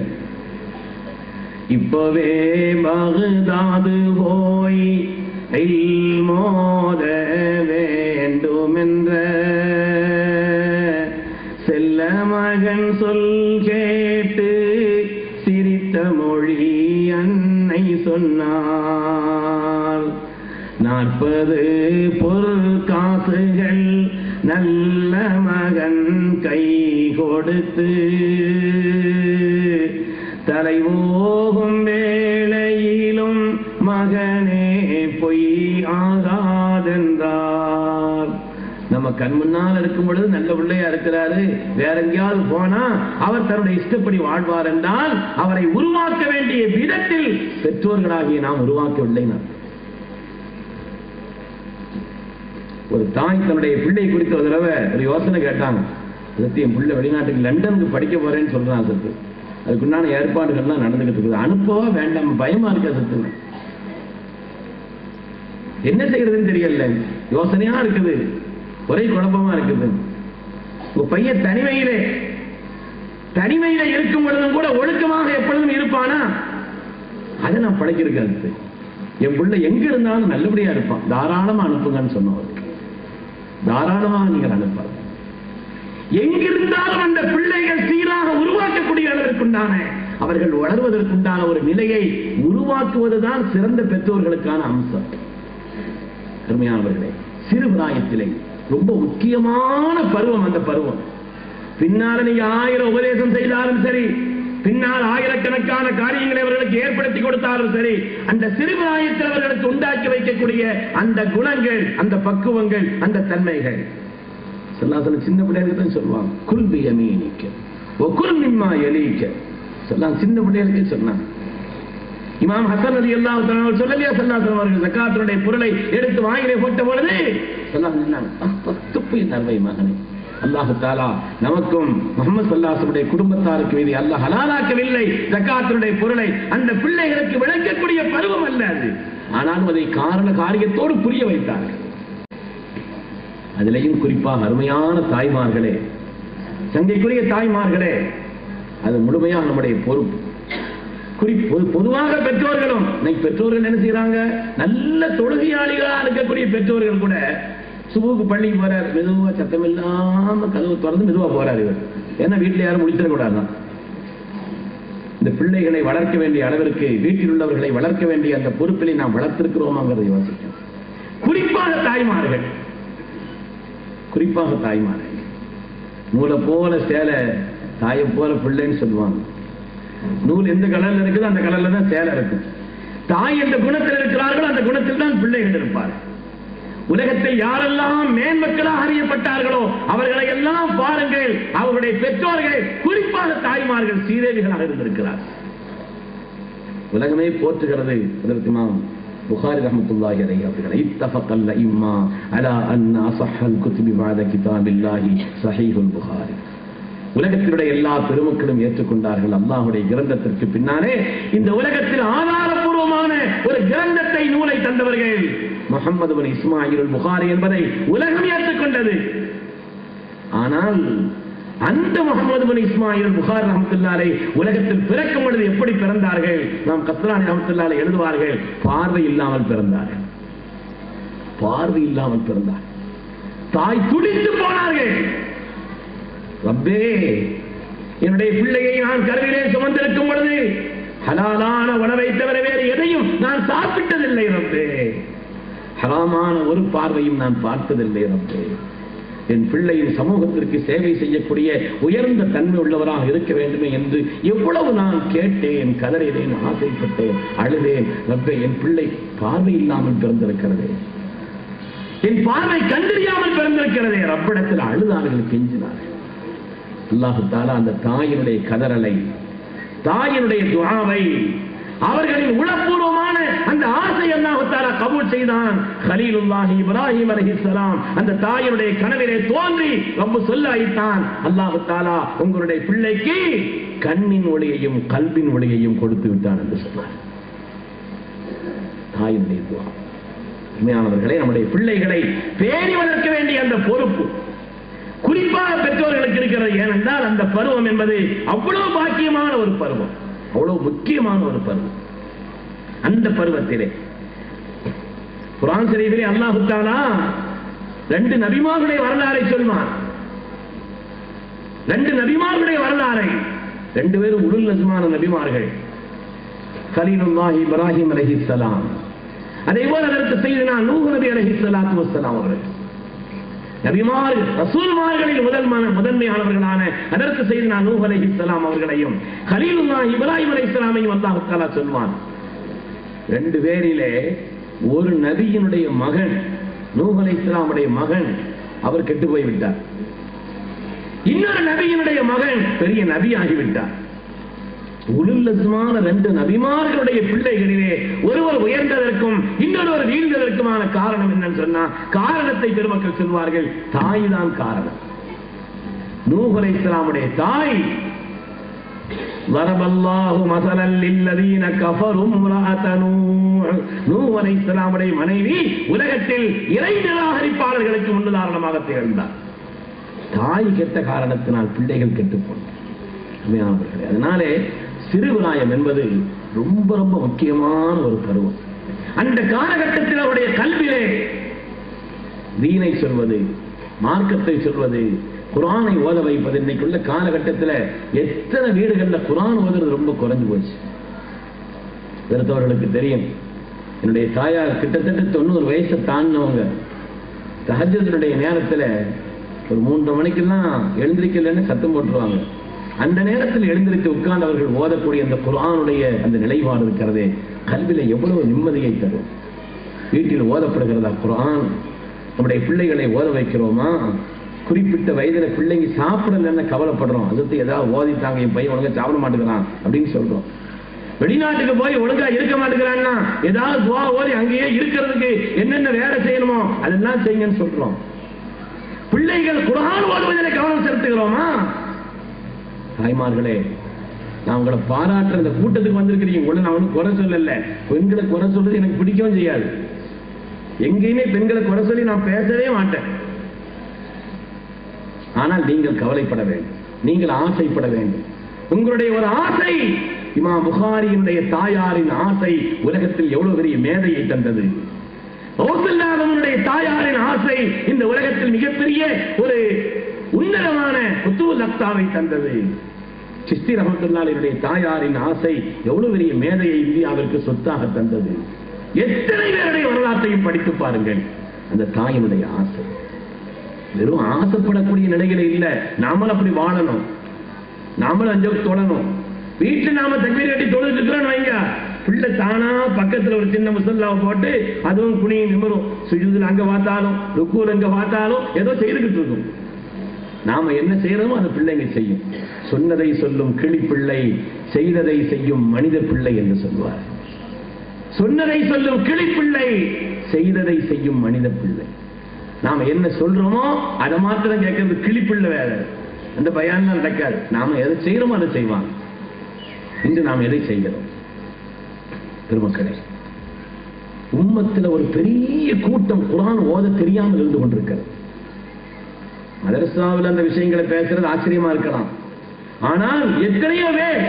B: இப்பவே பகதாது போய் இல்மோத வேண்டுமென்ற செல்ல மகன் சொல் கேட்டு சிரித்த மொழி அன்னை சொன்னார். 40 பொற்காசுகள் நல்ல மகன் கை கொடுத்து தலைவோகும் வேளையிலும் மகனே பொய் ஆகாதென்றார். நம்ம கண் முன்னால் இருக்கும் பொழுது நல்ல பிள்ளையா இருக்கிறாரு, வேற எங்கேயாவது போனா அவர் தன்னுடைய இஷ்டப்படி வாழ்வார் என்றால் அவரை உருவாக்க வேண்டிய விதத்தில் பெற்றோர்களாகிய நாம் உருவாக்கவில்லை. ஒரு தாய் தன்னுடைய பிள்ளை குறித்த ஒரு தடவை ஒரு யோசனை கேட்டாங்க. அதற்கு என் பிள்ளை வெளிநாட்டுக்கு லண்டனுக்கு படிக்க போறேன்னு சொல்றான். அதற்கு அதுக்குண்டான ஏற்பாடுகள்லாம் நடந்துகிட்டு இருக்குது. அனுப்பவா வேண்டாம், பயமா இருக்கு. அதற்கு என்ன செய்யறதுன்னு தெரியல, யோசனையா இருக்குது, ஒரே குழப்பமா இருக்குது. உங்க பையன் தனிமையில இருக்கும் பொழுதும் கூட ஒழுக்கமாக எப்பொழுதும் இருப்பானா, அதை நான் பழக்கிருக்கேன். என் பிள்ளை எங்க இருந்தாலும் நல்லபடியா இருப்பான், தாராளமா அனுப்புங்கன்னு சொன்னவர். தாராளமாக நீங்கள் அனுப்பார். எங்கிருந்தாலும் அந்த பிள்ளைகள் சீராக உருவாக்கக்கூடிய அளவிற்குண்டான அவர்கள் வளர்வதற்குண்டான ஒரு நிலையை உருவாக்குவதுதான் சிறந்த பெற்றோர்களுக்கான அம்சம். அருமையானவர்களே, சிறு பிராயத்திலே ரொம்ப முக்கியமான பருவம் அந்த பருவம். பின்னால நீங்க 1000 உபதேசம் செய்தாலும் சரி, பின்னால் ஆயிரக்கணக்கான காரியங்களை அவர்களுக்கு ஏற்படுத்தி கொடுத்தாலும் சரி, அந்த சிறுபிராயத்தில் அவர்களுக்கு உண்டாக்கி வைக்கக்கூடிய அந்த குணங்கள், அந்த பக்குவங்கள், அந்த தன்மைகள் சின்ன பிள்ளைகளுக்கு தான் சொல்லுவாங்க. குல்பி யமீனிக்க வகுல் மிம்மா யலீக்க சொன்னாங்க. சின்ன பிள்ளைகளுக்கு சொன்னாங்க. இமாம் ஹசன் ரலியல்லாஹு தஆலா அவர்கள் சொல்லலையா ஸல்லல்லாஹு அவர்கள் ஜகாத்துடைய பொருளை எடுத்து வாயிலே போட்ட பொழுது சொன்னாங்க, துப்பு நன்மை மகனே, அல்லாஹ் தஆலா நமக்கும் முஹம்மது ஸல்லல்லாஹு அலைஹி வஸல்லம் குடும்பத்தாருக்கு மீது அல்லாஹ் ஹலாலாக்கவில்லை ஜகாத்துடைய பொருளை. அந்த பிள்ளைகளுக்கு விளக்கக்கூடிய பருவம் அல்ல அது. ஆனாலும் அதை காரியத்தோடு புரிய வைத்தார்கள். அதிலேயும் குறிப்பாக அருமையான தாய்மார்களே, சங்கைக்குரிய தாய்மார்களே, அது முழுமையாக நம்முடைய பொறுப்பு. பொதுவாக பெற்றோர்களும் பெற்றோர்கள் என்ன செய்யறாங்க, நல்ல தொழுகையாளிகளாக இருக்கக்கூடிய பெற்றோர்கள் கூட சுபுக்கு பள்ளிக்கு போறாரு, மெதுவா சத்தம் இல்லாம கதவு திறந்து மெதுவா போறாரு. இவர் ஏன்னா வீட்டில் யாரும் முடித்திடக்கூடாதான். இந்த பிள்ளைகளை வளர்க்க வேண்டிய அளவிற்கு வீட்டில் உள்ளவர்களை வளர்க்க வேண்டிய அந்த பொறுப்பிலை நாம் வளர்த்திருக்கிறோமாங்கிறதை யோசிக்கும். குறிப்பாக தாய்மார்கள் நூலை போல சேலை, தாயை போல பிள்ளைன்னு சொல்லுவாங்க. நூல் எந்த கலர்ல இருக்குதோ அந்த கலர்ல தான் சேலை இருக்கும். தாய் எந்த குணத்தில் இருக்கிறார்களோ அந்த குணத்தில் தான் பிள்ளைகள் இருப்பார்கள். உலகத்தில் யாரெல்லாம் மேன்மக்களாக அறியப்பட்டார்களோ அவர்களை எல்லாம் பாருங்கள், அவருடைய பெற்றோர்கள் குறிப்பாக தாய்மார்கள் சீரேவிகளாக இருந்திருக்கிறார். உலகமே போற்றுகிறது. அதற்கு நாம் புகாரி ரஹ்மத்துல்லாஹி அலைஹி அவர்கள் இத்தஃபகல் இம்மா அலா அன்ன அஸஹல் குதுபி பஅத கிதாபில்லாஹி ஸஹீஹுல் புகாரி. உலகத்தினுடைய எல்லா பெருமக்களும் ஏற்றுக்கொண்டார்கள், அல்லாஹ்வுடைய கிரந்தத்திற்கு பின்னாலே இந்த உலகத்தில் ஆதாரபூர்வமான ஒரு கிரந்தத்தை, நூலை தந்தவர்கள் முஹம்மது பின் இஸ்மாயில் புகாரி என்பதை உலகம் ஏற்றுக்கொண்டது. ஆனால் அந்த முஹம்மது பின் இஸ்மாயில் புகாரி ரஹ்மத்துல்லாஹி அலைஹி உலகத்தில் பிறக்கும் பொழுது எப்படி பிறந்தார்கள்? நாம் கஸ்ரானி ரஹ்மத்துல்லாஹி அலைஹி எழுதுவார்கள், பார்வை இல்லாமல் பிறந்தார்கள். பார்வை இல்லாமல் பிறந்தார். தாய் துடித்து போனார்கள், ரப்பே, என்னுடைய பிள்ளையை நான் கருவிலே சுமந்திருக்கும் பொழுது ஹலாலான உணவை தவிர வேறு எதையும் நான் சாப்பிட்டதில்லை ரப்பே, ஹராமான ஒரு பார்வையும் நான் பார்த்ததில்லை ரப்பே. என் பிள்ளையின் சமூகத்திற்கு சேவை செய்யக்கூடிய உயர்ந்த தன்மை உள்ளவராக இருக்க வேண்டுமே என்று எவ்வளவு நான் கேட்டேன், கதறினேன், ஆசைப்பட்டேன், அழுதேன். ரப்பே, என் பிள்ளை பார்வை இல்லாமல் பிறந்திருக்கிறதே, என் பார்வை கண்டறியாமல் பிறந்திருக்கிறதே. ரப்பிடத்தில் அழுதார்கள், கெஞ்சினார்கள். அல்லாஹ் தஆலா அந்த தாயினுடைய கதறலை, தாயினுடைய துஆவை, அவர்களின் உளப்பூர்வமான அந்த ஆசை அல்லாஹ் தஆலா கபூல் செய்தான். கலீலுல்லாஹி இப்ராஹிம் அலைஹிஸ்ஸலாம் அந்த தாயினுடைய கனவிலே தோன்றி ரப்பு சொல்லாயித்தான், அல்லாஹ் தஆலா உங்களுடைய பிள்ளைக்கு கண்ணின் ஒளியையும் கல்வின் ஒளியையும் கொடுத்து விட்டான் என்று சொன்னார். தாயினுடைய துஆ. உண்மையானவர்களே, நம்முடைய பிள்ளைகளை பேணி வளர்க்க வேண்டிய அந்த பொறுப்பு குறிப்பாக பெற்றோர்களுக்கு இருக்கிறது. ஏனென்றால் அந்த பருவம் என்பது அவ்வளவு பாக்கியமான ஒரு பருவம், அவ்வளவு முக்கியமான ஒரு பருவம். அந்த பருவத்திலே குர்ஆன் ஷரீஃபிலே அல்லாஹ் தஆலா 2 நபிமார்களுடைய வரலாறை சொல்வான். 2 நபிமார்களுடைய வரலாறை, 2 பேரும் உலுல் அஸ்மான நபிமார்கள், கலீலுல்லாஹி இப்ராஹிம் அலைஹிஸ்ஸலாம், அதேபோல் அதற்கு சையதுனா நூஹ் நபி அலைஹிஸ்ஸலாத்து வஸ்ஸலாம் அவர்கள். நபிமார்கள் ரசூல்மார்களில் முதன்மையானவர்களான அதற்கு சையதுனா நூஹ் அலைஹிஸ்ஸலாம் அவர்களையும் கலீலுல்லாஹி இப்ராஹிம் அலைஹிஸ்ஸலாமையும் அல்லாஹ் தஆலா சொல்வான். 2 பேரிலே ஒரு நபியினுடைய மகன், நூஹ் அலைஹிஸ்ஸலாமுடைய மகன், அவர் கெட்டு போய்விட்டார். இன்னொரு நபியினுடைய மகன் பெரிய நபி ஆகிவிட்டார். உலுல் அஸ்மான 2 நபிமார்களுடைய பிள்ளைகளிலே ஒருவர் உயர்ந்ததற்கும் இன்னொருவர் வீழ்ந்ததற்குமான காரணம் என்னன்னு சொன்னா, காரணத்தை பெருமக்கள் சொல்வார்கள், தாய் தான் காரணம். நூஹ் அலைஹிஸ்ஸலாமுடைய தாய், வரபல்லாஹு மஸலல் லில்லதீன கஃபரு இம்ரஅத நூஹ், நூஹ் அலைஹிஸ்ஸலாமுடைய மனைவி உலகத்தில் இறை நிராகரிப்பாளர்களுக்கு முன்னுதாரணமாக திகழ்ந்தார். தாய் கெட்ட காரணத்தினால் பிள்ளைகள் கெட்டு போனார். அதனாலே சிறுபிராயம் என்பது ரொம்ப ரொம்ப முக்கியமான ஒரு பருவம். அந்த காலகட்டத்தில் அவருடைய கல்வியிலே தீனை சொல்வது, மார்க்கத்தை சொல்வது, குர்ஆனை ஓத வைப்பது. இன்னைக்குள்ள காலகட்டத்தில் எத்தனை வீடுகளில் குர்ஆன் ஓதுறது ரொம்ப குறைஞ்சு போச்சு. வெறுத்தவர்களுக்கு தெரியும். என்னுடைய தாயார் கிட்டத்தட்ட 90 வயசை தாண்டினவங்க. தஹஜ்ஜுடைய நேரத்தில் ஒரு 3 மணிக்கெல்லாம் எழுந்திருக்கலன்னு சத்தம் போட்டுருவாங்க. அந்த நேரத்தில் எழுந்திருக்க உட்கார்ந்து அவர்கள் ஓதக்கூடிய அந்த குர்ஆனுடைய அந்த நிலைப்பாடு இருக்கிறதே, கல்வியில எவ்வளவு நிம்மதியை தரும். வீட்டில் ஓதப்படுகிறதா குர்ஆன்? நம்முடைய பிள்ளைகளை ஓத வைக்கிறோமா? குறிப்பிட்ட வயதில் பிள்ளைங்க சாப்பிடலன்னு கவலைப்படுறோம். அதுக்கு ஏதாவது ஓதித்தாங்க, என் பையன் ஒழுங்கா சாப்பிட மாட்டேங்கிறான் அப்படின்னு சொல்றோம். வெளிநாட்டுக்கு போய் ஒழுங்கா இருக்க மாட்டேங்கிறான்னா ஏதாவது துவா ஓதி அங்கேயே இருக்கிறதுக்கு என்னென்ன வேலை செய்யணுமோ அதெல்லாம் செய்யுங்கன்னு சொல்றோம். பிள்ளைகள் குர்ஆன் ஓதுவதிலே கவனம் செலுத்துகிறோமா? தாய்மார்களே, நான் உங்களை பாராட்டுற இந்த கூட்டத்துக்கு வந்திருக்கிறீங்க. உங்களை நான் ஒன்றும் குறை சொல்லல. பெண்களை குறை சொல்றது எனக்கு பிடிக்கவும் செய்யாது. எங்கேயுமே பெண்களை குறை சொல்லி நான் பேசவே மாட்டேன். ஆனால் நீங்கள் கவலைப்பட வேண்டும், நீங்கள் ஆசைப்பட வேண்டும். உங்களுடைய ஒரு ஆசை, இமாம் புகாரியினுடைய தாயாரின் ஆசை உலகத்தில் எவ்வளவு பெரிய மேதையை தந்தது. ரசூலுல்லாஹ்வுடைய தாயாரின் ஆசை இந்த உலகத்தில் மிகப்பெரிய ஒரு உன்னதமான குத்துபுல் அக்தாவை தந்தது. சிஸ்தி ரஹ்மத்துல்லாஹினுடைய தாயாரின் ஆசை எவ்வளவு பெரிய மேதையை இந்தியாவிற்கு சொத்தாக தந்தது. எத்தனை பேருடைய வரலாற்றையும் படித்து பாருங்கள். அந்த தாயினுடைய ஆசை வெறும் ஆசைப்படக்கூடிய நிலையில இல்ல. நாமளும் அப்படி வாழணும், நாமளும் அஞ்சு தொழணும். வீட்டில் நாம தக்பீர் கட்டி தொழுது இருக்கிறோம் வைங்க, பிள்ளை தானா பக்கத்துல ஒரு சின்ன முசல்லாவை போட்டு அதுவும் குனி நிமிரும். சுஜூதுல அங்க பார்த்தாலும் ருக்கூல அங்க பார்த்தாலும் ஏதோ செய்துகிட்டு இருக்கும். நாம என்ன செய்யறோமோ அது பிள்ளைங்க செய்யும். சொன்னதை சொல்லும் கிளி பிள்ளை, செய்ததை செய்யும் மனித பிள்ளை என்று சொல்வார். சொன்னதை சொல்லும் கிளி பிள்ளை, செய்ததை செய்யும் மனித பிள்ளை. நாம என்ன சொல்றோமோ அதை மாத்திரம் கேட்கறது கிளி பிள்ளை வேலை. அந்த பயான் நடக்காது. நாம எதை செய்யறோமோ அதை செய்வாங்க. இன்று நாம் எதை செய்கிறோம்? பெருமக்களே, உம்மத்தில் ஒரு பெரிய கூட்டம் குர்ஆன் ஓத தெரியாமல் இருந்து கொண்டிருக்கிறது. மதரசாவில் அந்த விஷயங்களை பேசுறது ஆச்சரியமா இருக்கலாம். ஆனால் எத்தனையோ பேர்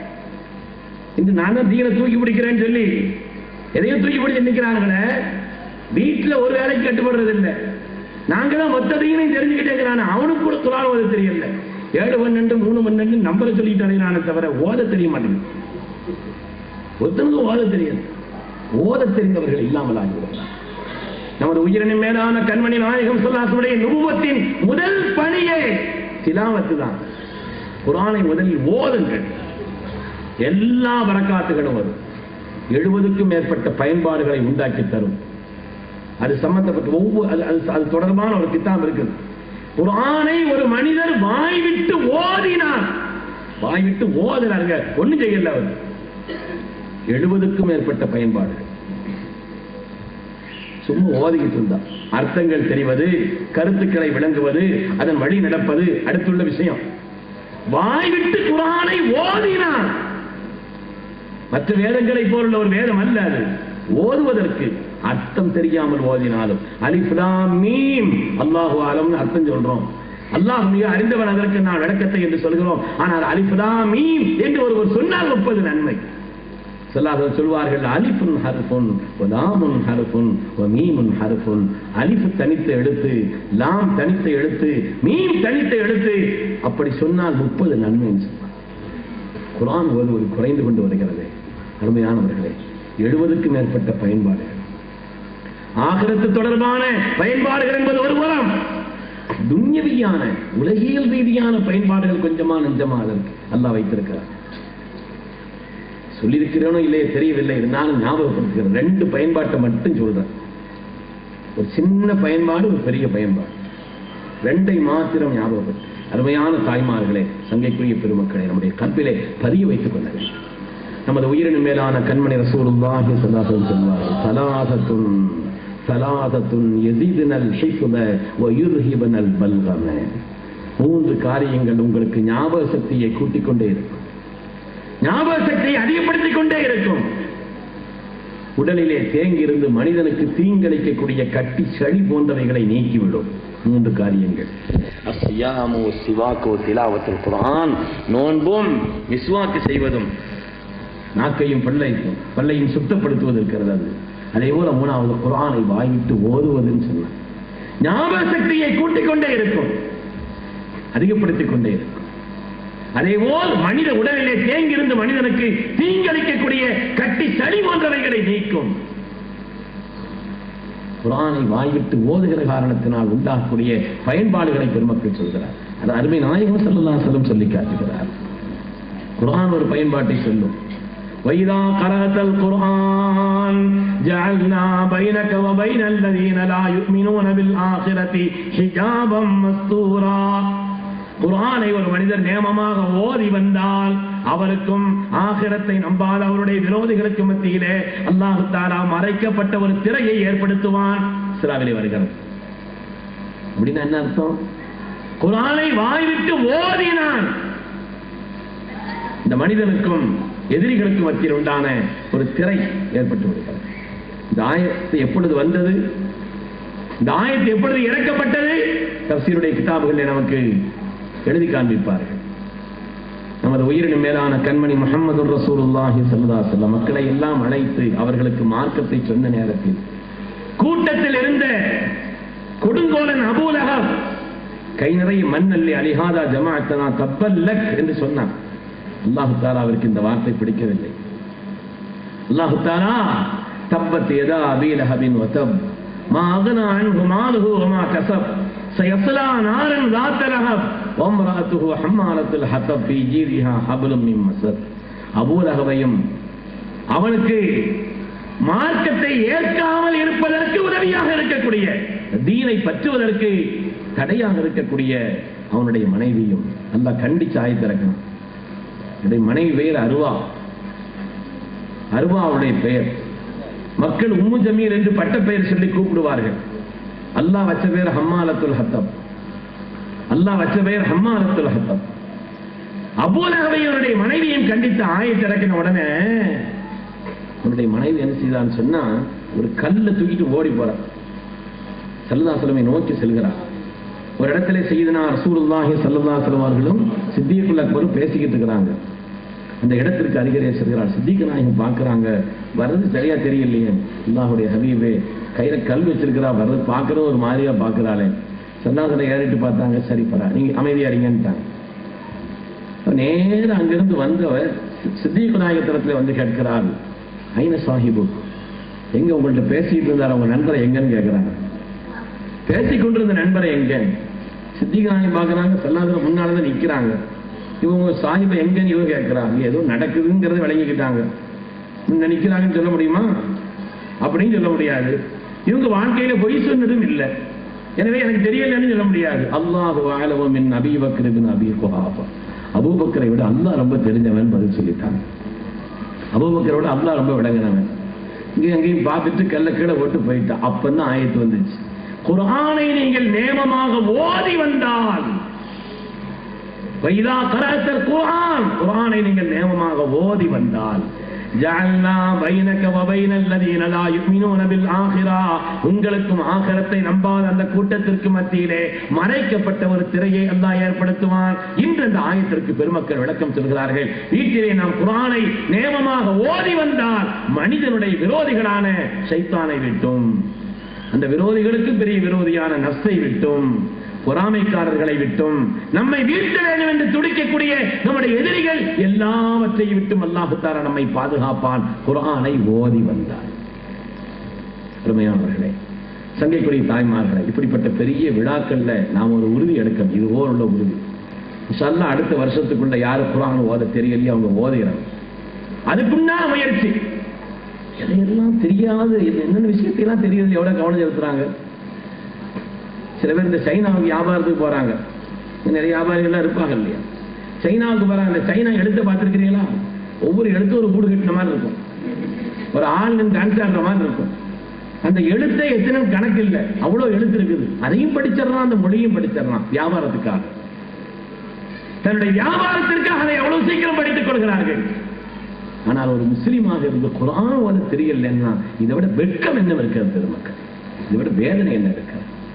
B: இன்று நானும் தீனை தூக்கி பிடிக்கிறேன்னு சொல்லி எதையும் தூக்கி பிடிச்சு நிற்கிறாங்களே, வீட்டில் ஒரு வேலைக்கு கட்டுப்படுறது இல்லை. நாங்களாம் மொத்த தீனையும் தெரிஞ்சுக்கிட்டேங்கிறான, அவனுக்கு கூட குர்ஆன் ஓத தெரியல. 7 12 3 12 நம்பரை சொல்லிட்டு அடையிறானே தவிர ஓத தெரிய மாட்டேங்குது. ஒருத்தனுக்கு ஓத தெரியாது. ஓத தெரிந்தவர்கள் இல்லாமல் ஆகிவிடுகிறார். நமது உயிரினும் மேலான கண்மணி நாயகம் ஸல்லல்லாஹு அலைஹி நுபுவத்தின் முதல் பணியே திலாவத்து தான். குர்ஆனை முதலில் ஓதுங்கள், எல்லா பரக்காத்துகளும் வரும். 70க்கும் மேற்பட்ட பயன்பாடுகளை உண்டாக்கி தரும். அது சம்பந்தப்பட்ட அது தொடர்பான ஒரு கிதாப் இருக்குது. குர்ஆனை ஒரு மனிதர் வாய்விட்டு ஓதினார், வாய்விட்டு ஓதுறாங்க, ஒண்ணும் செய்யல. அவர் 70க்கும் மேற்பட்ட பயன்பாடுகள் சும்மா ஓதிக்கிட்டு இருந்தார். அர்த்தங்கள் தெரிவது, கருத்துக்களை விளங்குவது, அதன் வழி நடப்பது அடுத்துள்ள விஷயம். வாய்விட்டு குர்ஆனை ஓதினார். மற்ற வேதங்களை போல ஒரு வேதம் அல்ல அது. ஓதுவதற்கு அர்த்தம் தெரியாமல் ஓதினாலும் அலிஃப் லாம் மீம் அல்லாஹு அலம் அர்த்தம் சொல்றோம். அல்லாஹ் மிக அறிந்தவன், அதற்கு நான் விளக்கத்தை என்று சொல்கிறோம். ஆனால் அலிஃப் லாம் மீம் என்று ஒருவர் சொன்னால் 30 நன்மை. ஸல்லல்லாஹு சொல்வார்கள், அலிஃபுன் ஹர்ஃபுன் வ லாமுன் ஹர்ஃபுன் வ மீமுன் ஹர்ஃபுன். அலிஃப் தனித்த எழுத்து, லாம் தனித்த எழுத்து, மீம் தனித்த எழுத்து. அப்படி சொன்னால் 30 நன்மை சொன்னார். குர்ஆன் ஓதுவது குறைந்து கொண்டு வருகிறது. அருமையானவர்களே, 70க்கும் மேற்பட்ட பயன்பாடுகள், ஆகிரத்து தொடர்பான பயன்பாடுகள் என்பது ஒரு புறம். துன்யவியான உலகியல் ரீதியான பயன்பாடுகள் கொஞ்சமா நெஞ்சமா அதற்கு அல்லாஹ் வைத்திருக்கிறார். சொல்லியிருக்கிறோனோ இல்லையே தெரியவில்லை, இருந்தாலும் ஞாபகப்படுத்துகிறேன். 2 பயன்பாட்டை மட்டும் சொல்றேன். ஒரு சின்ன பயன்பாடு, ஒரு பெரிய பயன்பாடு. 2ஐ மாத்திரம் ஞாபகப்படுத்து. அருமையான தாய்மார்களே, சங்கைக்குரிய பெருமக்களே, நம்முடைய கற்பிலே பதிய வைத்துக் கொள்ள வேண்டும். நமது உயிரினும் மேலான கண்மணி ரசூலுல்லாஹி ஸல்லல்லாஹு அலைஹி வஸல்லம் ஸலாதத்துன் யஸீதுனல் ஹிக்ம வ யுர்ஹிபனல் பல்கம. 3 காரியங்கள் உங்களுக்கு ஞாபக சக்தியை கூட்டிக் கொண்டே இருக்கும், ஞாபக சக்தியை அதிகப்படுத்திக் கொண்டே இருக்கும். உடலிலே தேங்கி இருந்து மனிதனுக்கு தீங்கிழைக்கக்கூடிய கட்டி சளி போன்றவைகளை நீக்கிவிடும். 3 காரியங்கள்: அஸ்ஸியாமு சிவாக்கு திலாவத்துல் குர்ஆன், நோன்பும் மிஸ்வாக்கு செய்வதும், நாக்கையும் பல்லையும் சுத்தப்படுத்துவது இருக்கிறது. அது அதே போல 3வது குர்ஆனை வாய்விட்டு ஓதுவதுன்னு சொன்னார். ஞாபக சக்தியை கூட்டிக் கொண்டே இருக்கும், அதிகப்படுத்திக் கொண்டே இருக்கும். அதேபோல் மனித உடலிலே தேங்கியிருந்து மனிதனுக்கு தீங்களிக்கக்கூடிய கட்டி சளி போன்றவைகளை நீக்கும். குர்ஆனை வாய்விட்டு ஓதுகிற காரணத்தினால் உண்டாகக்கூடிய பயன்பாடுகளை பெருமக்கள் சொல்கிறார். அது அருமை நாயகம் ஸல்லல்லாஹு அலைஹி வஸல்லம் சொல்லி காட்டுகிறார். குர்ஆன் ஒரு பயன்பாட்டை சொல்லும். وَإِذَا قَرَأْتَ الْقُرْآنَ جَعَلْنَا بَيْنَكَ وَبَيْنَ الَّذِينَ لَا يُؤْمِنُونَ بِالْآخِرَةِ حِجَابًا مَسْتُورًا. குர்ஆனை ஒரு மனிதர் நேமமாக ஓதி வந்தால் அவருக்கும் ஆகிரத்தை நம்பாத அவருடைய விரோதிகளுக்கு மத்தியிலே அல்லாஹ் தஆலா மறைக்கப்பட்ட ஒரு திரையை ஏற்படுத்துவான். சூராவிலே வருகிறது. அப்படின்னா என்ன அர்த்தம்? குர்ஆனை வாய்விட்டு ஓதினான், இந்த மனிதனுக்கும் எதிரிகளுக்கு மத்தியில் உண்டான ஒரு திரை ஏற்பட்டு விடுகிறது. இந்த ஆயத்து எப்பொழுது வந்தது, இந்த ஆயத்து எப்பொழுது இறக்கப்பட்டது, தஃசீருடைய கிதாபுகளில் நமக்கு எழுதி காண்பிப்பார்கள். நமது உயிரின் மேலான கண்மணி முஹம்மது ரசூலுல்லாஹி ஸல்லல்லாஹு அலைஹி வஸல்லம் மக்களை எல்லாம் அழைத்து அவர்களுக்கு மார்க்கத்தை சொன்ன நேரத்தில் கூட்டத்தில் இருந்த கொடுங்கோலன் அபூ லஹப் கை நிறைய மண்ணல்லி அலிஹாதா ஜமாஅத்தனா தப்பல்லக் என்று சொன்னான். அல்லாஹ் தஆலா அவருக்கு இந்த வார்த்தை பிடிக்கவில்லை. அல்லாஹ் தஆலா தப்பத் யதா அபீ லஹபின் வதப் மா அக்னா அன்ஹு மாலுஹு வமா கஸப் சயஸ்லா நாரன் ذات லஹப் வம்ரஅத்துஹு ஹம்மாலத்துல் ஹதப் ஃபீ ஜீரிஹா ஹப்லும் மின் மஸத். அபூ லஹபையும் அவனுக்கு மார்க்கத்தை ஏற்காமல் இருப்பதற்கு உதவியாக இருக்கக்கூடிய, தீனை பற்றுவதற்கு தடையாக இருக்கக்கூடிய அவனுடைய மனைவியும் அல்லாஹ் கண்டிச்சு ஆயத்திறக்கணும். என்னுடைய மனைவி பெயர் அருவா, அருவாவுடைய பெயர். மக்கள் உம்மு ஜமீல் என்று பட்ட பெயர் சொல்லி கூப்பிடுவார்கள். அல்லாஹ் வச்ச பெயர் ஹம்மாலத்துல் ஹத்தப், அல்லாஹ் வச்ச பெயர் ஹம்மாலத்துல் ஹத்தப். அபூ லஹபையுடைய மனைவியும் கண்டித்து ஆயத்திறக்கின உடனே அவனுடைய மனைவி என்ன செய்தான்னு சொன்னா ஒரு கல்லை தூக்கிட்டு ஓடி போறார். ஸல்லல்லாஹு அலைஹி வஸல்லம் நோக்கி செல்கிறார். ஒரு இடத்துல சையதுனா ரசூலுல்லாஹி ஸல்லல்லாஹு அலைஹி வஸல்லம் அவர்களும் சித்திகுல் அக்பரும் பேசிக்கிட்டு இருக்கிறாங்க. அந்த இடத்திற்கு அருகே செல்கிறார். சித்திக் நாயகம் பார்க்கறாங்க, வர்றது சரியா தெரியலையே, அல்லாஹ்வுடைய ஹபீபே கையில கல் வச்சிருக்கிறா, வர்றது பார்க்கறது ஒரு மாதிரியா பார்க்கறாளே. சன்னாதனை ஏறிட்டு பார்த்தாங்க, சரி பரா நீங்க அமைதியா இருங்கன்ட்டாங்க. நேரம் அங்கிருந்து வந்தவர் சித்திக் நாயகத்திடத்துல வந்து கேட்கிறார், ஐன சாஹிபு, எங்க உங்கள்ட்ட பேசிட்டு இருந்தார், அவங்க நண்பரை எங்கன்னு கேட்கிறாங்க. பேசிக்கொண்டிருந்த நண்பரை எங்க? சித்திக் நாயகம் பார்க்கறாங்க, சன்னாதனை முன்னாலதான் நிக்கிறாங்க. இவங்க சாஹிபை எங்கன்னு இவங்க கேட்கிறாங்க. ஏதோ நடக்குதுங்கிறத விளங்கிக்கிட்டாங்க. நினைக்கிறாங்கன்னு சொல்ல முடியுமா? அப்படின்னு சொல்ல முடியாது. இவங்க வாழ்க்கையில பொய் சொன்னதும் இல்லை, எனவே எனக்கு தெரியலன்னு சொல்ல முடியாது. அல்லாஹு அலமு மின் அபீ பக்ர் இப்னு அபீ குஹாஃபா, அபூபக்கரை விட அல்லாஹ் ரொம்ப தெரிஞ்சவன் பதில் சொல்லிட்டாங்க. அபூபக்கரை விட அல்லாஹ் ரொம்ப விளங்கினவன். இங்கே அங்கேயும் பார்த்துட்டு கல்ல கீழே போட்டு போயிட்டா. அப்பதான் ஆயத்து வந்துச்சு, குர்ஆனை நீங்கள் நேமமாக ஓதி வந்தால், வைதா கரஅத்தல் குர்ஆன், குர்ஆனை நீங்கள் நேமமாக ஓதி வந்தால், ஜஅல்னா பைனக வ பைனல் லதீன லா யுமினூன பில் ஆகிரா, உங்களுக்கும் ஆகிரத்தை நம்பாத அந்த கூட்டத்திற்கு மத்தியிலே மறைக்கப்பட்ட ஒரு திரையை அல்லாஹ் ஏற்படுத்துவான். இன்று அந்த ஆயத்திற்கு பெருமக்கள் விளக்கம் சொல்கிறார்கள். வீட்டிலே நாம் குர்ஆனை நேமமாக ஓதி வந்தால் மனிதனுடைய விரோதிகளான ஷைத்தானை விட்டும், அந்த விரோதிகளுக்கு பெரிய விரோதியான நஃப்ஸை விட்டும், பொறாமைக்காரர்களை விட்டும், நம்மை வீழ்த்த வேண்டும் என்று துடிக்கக்கூடிய நம்முடைய எதிரிகள் எல்லாவற்றையும் விட்டும் அல்லாஹ் தஆலா நம்மை பாதுகாப்பான். குர்ஆனை ஓதி வந்தார். அருமையானவர்களே, சங்கைக்குரிய தாய்மார்களே, இப்படிப்பட்ட பெரிய விழாக்கள்ல நாம் ஒரு உறுதி எடுக்கணும். இது ஓருள்ள உறுதி. இன்ஷா அல்லாஹ் அடுத்த வருஷத்துக்குள்ள யாரு குர்ஆன் ஓத தெரியலையோ அவங்க ஓதுகிறாங்க. அதுக்குண்டான முயற்சி. எதையெல்லாம் தெரியாது, என்னென்ன விஷயத்தையெல்லாம் தெரியுது, எவ்வளவு கவனம் செலுத்துறாங்க. சில பேர் இந்த சைனாவுக்கு வியாபாரத்துக்கு போறாங்க, நிறைய வியாபாரிகள்லாம் இருப்பாங்க இல்லையா, சைனாவுக்கு போறாங்க. இந்த சைனா எழுத்தை பார்த்துருக்கிறீங்களா? ஒவ்வொரு எழுத்தும் ஒரு கூடு கட்டின மாதிரி இருக்கும், ஒரு ஆள் டான்ஸ் ஆடுற மாதிரி இருக்கும். அந்த எழுத்தை எத்தனை கணக்கு இல்லை, அவ்வளவு எழுத்து இருக்குது. அதையும் படிச்சிடலாம், அந்த மொழியும் படிச்சிடலாம். வியாபாரத்துக்காக, தன்னுடைய வியாபாரத்திற்காக அதை எவ்வளவு சீக்கிரம் படித்துக் கொள்கிறார்கள். ஆனால் ஒரு முஸ்லீமாக இருந்து குர்ஆன் ஓத தெரியலன்னா இதை விட வெட்கம் என்ன இருக்கிறது பெருமக்கள், இதை விட வேதனை என்ன இருக்கிறது?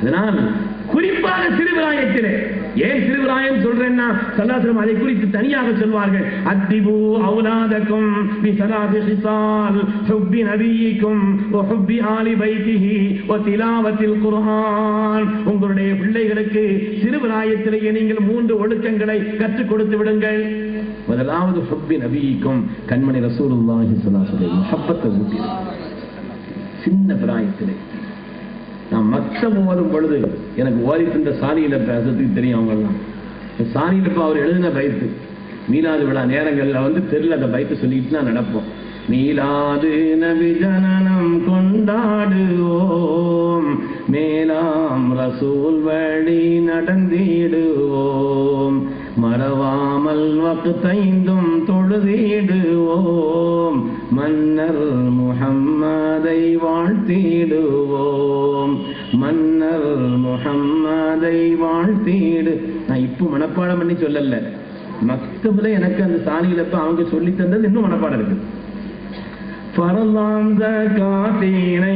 B: அதனால் குறிப்பாக சிறுபிராயத்திலே, ஏன் சிறுபிராயம் சொல்றேன்னா ஸல்லல்லாஹு அதை குறித்து தனியாக சொல்வார்கள். அத்திபு அவுலாதக்கும் பிஸலாத்தி ஹிசால் ஹுப்பி நபியிக்கும் வ ஹுப்பி ஆலி பைத்திஹி வ திலாவத்தில் குர்ஆன். உங்களுடைய பிள்ளைகளுக்கு சிறுபிராயத்திலேயே நீங்கள் 3 ஒழுக்கங்களை கற்றுக் கொடுத்து விடுங்கள். முதலாவது ஹுப்பி நபியிக்கும், கண்மணி ரசூலுல்லாஹி ஸல்லல்லாஹு அலைஹி வஸல்லம் முஹப்பத்தை ஊட்டி. சின்ன பிராயத்திலே நான் மக்தப் ஓதும் பொழுது எனக்கு ஓதி தந்த சாலியில பேசுறதுக்கு தெரியும். அவங்கெல்லாம் சாலியில அவர் எழுதின பைத்து மீலாது விழா நேரங்கள்ல தெருல அந்த பைத்து சொல்லிட்டு நான் நடப்போம். மீலாது நபி ஜனனம் கொண்டாடுவோம், மேலாம் ரசூல் வழி நடந்திடுவோம், மறவாமல் வக்தைந்தும் தொழுதிடுவோம், மன்னர் முஹம்மதை வாழ்த்திடுவோம், மன்னர் முஹம்மதை வாழ்த்திடு. நான் இப்போ மனப்பாடம் பண்ணி சொல்லல, மக்தப்ல எனக்கு அந்த சாலியில அவங்க சொல்லி தந்தது இன்னும் மனப்பாடம் இருக்கு. பரலாம் ஜகாத்தினை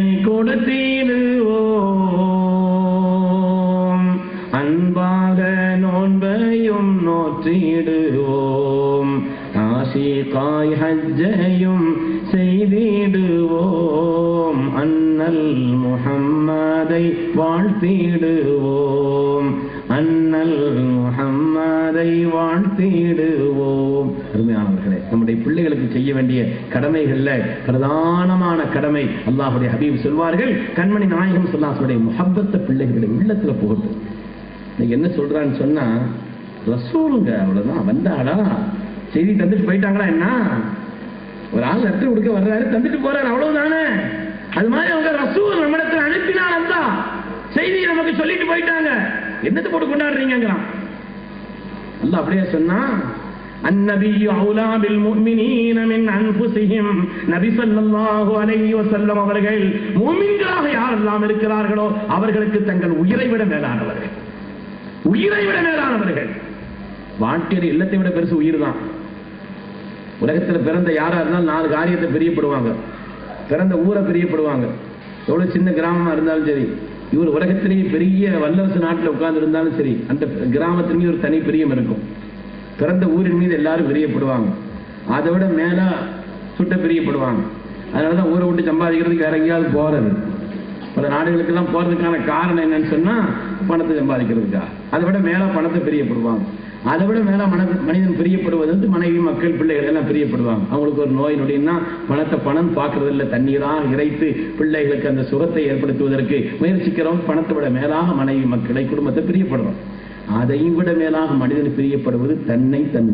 B: கொடுத்திடுவோம், அன்பாக நோன்பையும் நோற்றிடுவோம், ஆஷிகாய் ஹஜ்ஜையும் செய்திடுவோம், அன்னல் முஹம்மதை வாழ்த்திடுவோம், அன்னல் முஹம்மதை வாழ்த்திடுவோம். அருமையானவர்களே, நம்முடைய பிள்ளைகளுக்கு செய்ய வேண்டிய கடமைகள்ல பிரதானமான கடமை, அல்லாஹ்வுடைய ஹபீப் சொல்வார்கள், கண்மணி நாயகம் ஸல்லல்லாஹு அலைஹி வஸல்லம் முஹப்பத்தை பிள்ளைகளுடைய உள்ளத்துல போகட்டும். என்ன சொல்றான்னு சொன்னா, ரசூலுங்க அவ்வளவுதான், வந்தாடா செய்தி தந்துட்டு போயிட்டாங்களா, என்ன ஒரு ஆள் லெட்டர் கொடுக்க வர்றாரு, தந்துட்டு போறாரு, அவ்வளவுதானே. அது மாதிரி அவங்க ரசூல் நம்மிடத்தில் அனுப்பினால் அந்த செய்தி நமக்கு சொல்லிட்டு போயிட்டாங்க, என்னத்தை போட்டு கொண்டாடுறீங்கிறான். அல்லாஹ் அப்படியே சொன்னா, அந்நபியு அவுலா பில் முஃமினீன மின் அன்ஃபுஸிஹிம். நபி ஸல்லல்லாஹு அலைஹி வஸல்லம் அவர்கள் முஃமின்களாக யாரெல்லாம் இருக்கிறார்களோ அவர்களுக்கு தங்கள் உயிரை விட மேலானவர்கள், உயிரை விட மேலானவர்கள். வாழ்க்கையில் இல்லத்தை விட பெருசு உயிர் தான். உலகத்தில் பிறந்த யாரா இருந்தாலும் 4 காரியத்தை பிரியப்படுவாங்க. பிறந்த ஊரை பிரியப்படுவாங்க. எவ்வளவு சின்ன கிராமமா இருந்தாலும் சரி, இவர் உலகத்திலேயே பெரிய வல்லரசு நாட்டில் உட்கார்ந்து இருந்தாலும் சரி, அந்த கிராமத்தின் மீது ஒரு தனி பிரியம் இருக்கும். பிறந்த ஊரின் மீது எல்லாரும் பிரியப்படுவாங்க. அதை விட மேல சுட்ட பிரியப்படுவாங்க. அதனாலதான் ஊரை விட்டு சம்பாதிக்கிறதுக்கு வேற எங்கேயாவது போறது. பல நாடுகளுக்கெல்லாம் போறதுக்கான காரணம் என்னன்னு சொன்னா, பணத்தை சம்பாதிக்கிறதுக்கா. அதை விட மேல பணத்தை பிரியப்படுவாங்க. அதை விட மேல மனிதன் பிரியப்படுவது மனைவி, மக்கள், பிள்ளைகள் எல்லாம் பிரியப்படுவாங்க. அவங்களுக்கு ஒரு நோய் நொடினா பணம் பார்க்கறது இல்லை, தண்ணீராக இறைத்து பிள்ளைகளுக்கு அந்த சுகத்தை ஏற்படுத்துவதற்கு முயற்சிக்கிறோம். பணத்தை விட மேலாக மனைவி, மக்களை, குடும்பத்தை பிரியப்படுறோம். அதையும் விட மேலாக மனிதன் பிரியப்படுவது தன்னை, தன்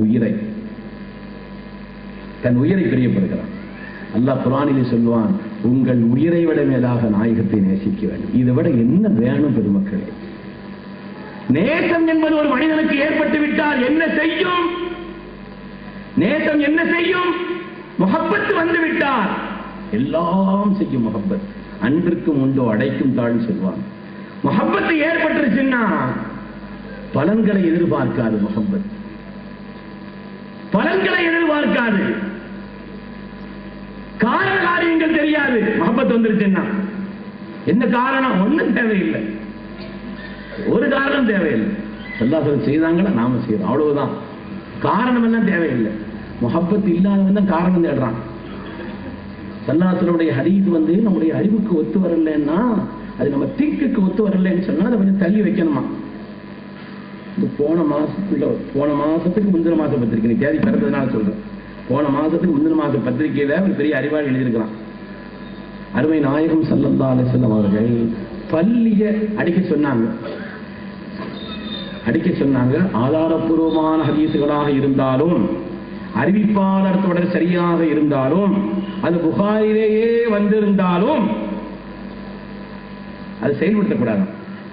B: உயிரை பிரியப்படுகிறான். அல்லாஹ் குர்ஆனிலே சொல்லுவான், உங்கள் உயிரை விட மேலாக நாயகத்தை நேசிக்க வேண்டும். இதை விட என்ன வேணும் பெருமக்களே? நேசம் என்பது ஒரு மனிதனுக்கு ஏற்பட்டு விட்டால் என்ன செய்யும்? நேசம் என்ன செய்யும்? முஹப்பத் வந்து விட்டால் எல்லாம் செய்யும். முஹப்பத் அன்பிற்கும் உண்டோ அடைக்கும் தாழ்னு சொல்லுவாங்க. முஹப்பத் ஏற்பட்டுருச்சுன்னா பலன்களை எதிர்பார்க்காது. முஹப்பத் பலன்களை எதிர்பார்க்காது. காரண காரியங்கள் தெரியாது. முஹப்பத் வந்துருச்சுன்னா என்ன காரணம்? ஒன்றும் தேவையில்லை, ஒரு காரணம் தேவையில்லை. ஸல்லல்லாஹு செய்தாங்களா, நாம செய்யறோம், அவ்வளவுதான். காரணம் எல்லாம் தேவையில்லை. முஹப்பத் இல்லாதவன் தான் காரணம் தேடுறான். ஸல்லல்லாஹு ஹதீஸ் நம்முடைய அறிவுக்கு ஒத்து வரலன்னா, அது நம்ம திங்குக்கு ஒத்து வரலன்னு சொன்னா அதை கொஞ்சம் தள்ளி வைக்கணுமா. போன மாசத்துக்கு முந்தின மாச பத்திரிகை, தேதி பிறந்ததுனால சொல்றேன். போன மாசத்துக்கு முந்தின மாச பத்திரிகையில ஒரு பெரிய அறிவாளி எழுதியிருக்கிறான். அருமை நாயகம் ஸல்லல்லாஹு அலைஹி வஸல்லம் அவர்கள் பள்ளிய அடிக்க சொன்னாங்க. ஆதாரப்பூர்வமான ஹதீசுகளாக இருந்தாலும், அறிவிப்பாளர் தொடர் சரியாக இருந்தாலும், அது புகாரிலேயே வந்திருந்தாலும் அது செயல்படுத்தக்கூடாது.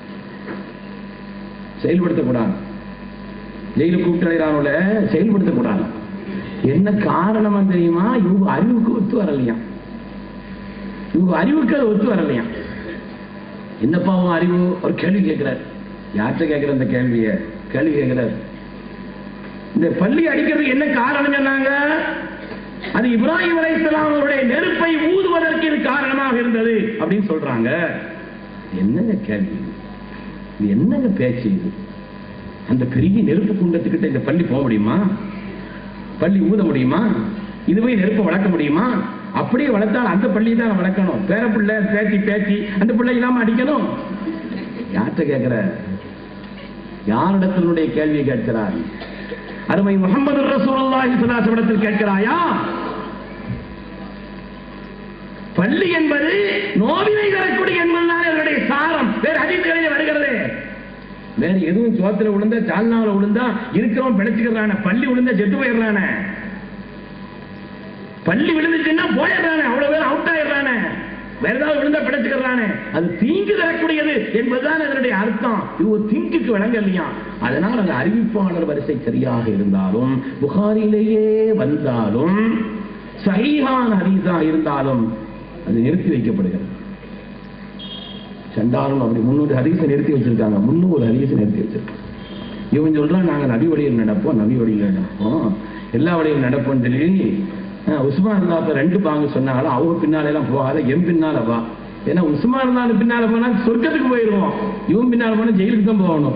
B: ஜெயிலுக்கு கூப்பிட்டு செயல்படுத்தக்கூடாது. என்ன காரணம் தெரியுமா? இவங்க அறிவுக்கு ஒத்து வரலையா. என்னப்பா உன் அறிவு? ஒரு கேள்வி கேட்கிறார். யார்கிட்ட கேட்கிற அந்த கேள்வி கேட்கிறார். இந்த பள்ளி அடிக்கிறதுக்கு என்ன காரணம் சொன்னாங்க? அது இப்ராஹிம் அலைஹிஸ்ஸலாம் அவருடைய நெருப்பை ஊதுவதற்கு இது காரணமாக இருந்தது அப்படின்னு சொல்றாங்க. என்னங்க கேள்வி? இது என்னங்க பேச்சு இது? அந்த பெரிய நெருப்பு குண்டத்துக்கிட்ட இந்த பள்ளி போக முடியுமா? பள்ளி ஊத முடியுமா? இதுவே நெருப்பை வளர்க்க முடியுமா? அப்படியே வளர்த்தால் அந்த பள்ளி தான் வளர்க்கணும். பேர பிள்ளை பேச்சு அந்த பிள்ளை இல்லாம அடிக்கணும். யார்கிட்ட கேட்கிற? யாரிடத்தினுடைய கேள்வியை கேட்கிறார்? அருமை முஹம்மது ரசூலுல்லாஹி ஸல்லல்லாஹு அலைஹி வஸல்லம் கேட்கிறாயா? பள்ளி என்பது நோவினை தரக்கூடிய என்பதுதான் அவருடைய சாரம். வேற ஹதீஸ்களிலே வருகிறது. வேற எதுவும் சோத்துல விழுந்தா சால்னாவில் விழுந்தா இருக்கிறவன் பிழைச்சுக்கிறான, பள்ளி விழுந்தா செத்து போயிடுறான. பள்ளி விழுந்துச்சுன்னா போயிடுறானே, அவ்வளவு பேர் அவுட் ஆயிடுறானே. வேற ஏதாவது விழுந்தா பிழைச்சுக்கிறானே. அது தீங்கு தரக்கூடியது என்பதுதான் அதனுடைய அர்த்தம். இது ஒரு திங்குக்கு விளங்கலையா? அதனால் அந்த அறிவிப்பாளர் வரிசை சரியாக இருந்தாலும், புகாரிலேயே வந்தாலும், சஹீஹான ஹதீஸா இருந்தாலும் அது நிறுத்தி வைக்கப்படுகிறது. சண்டாலும் அப்படி 300 ஹதீஸை நிறுத்தி வச்சிருக்காங்க. 300 ஹதீஸை நிறுத்தி வச்சிருக்காங்க. இவன் சொல்றான் நாங்க நபி வழியில் நடப்போம், நபி வழியில் நடப்போம், எல்லா வழியும் நடப்போம் சொல்லி உஸ்மான் அல்லாஹ் 2 பாங்க சொன்னாலும் அவங்க பின்னால எல்லாம் போகாத, என் பின்னால வா. ஏன்னா உஸ்மான் அல்லாஹ் பின்னால போனா சொர்க்கத்துக்கு போயிருவோம், இவன் பின்னால போனா ஜெயிலுக்கு தான் போகணும்.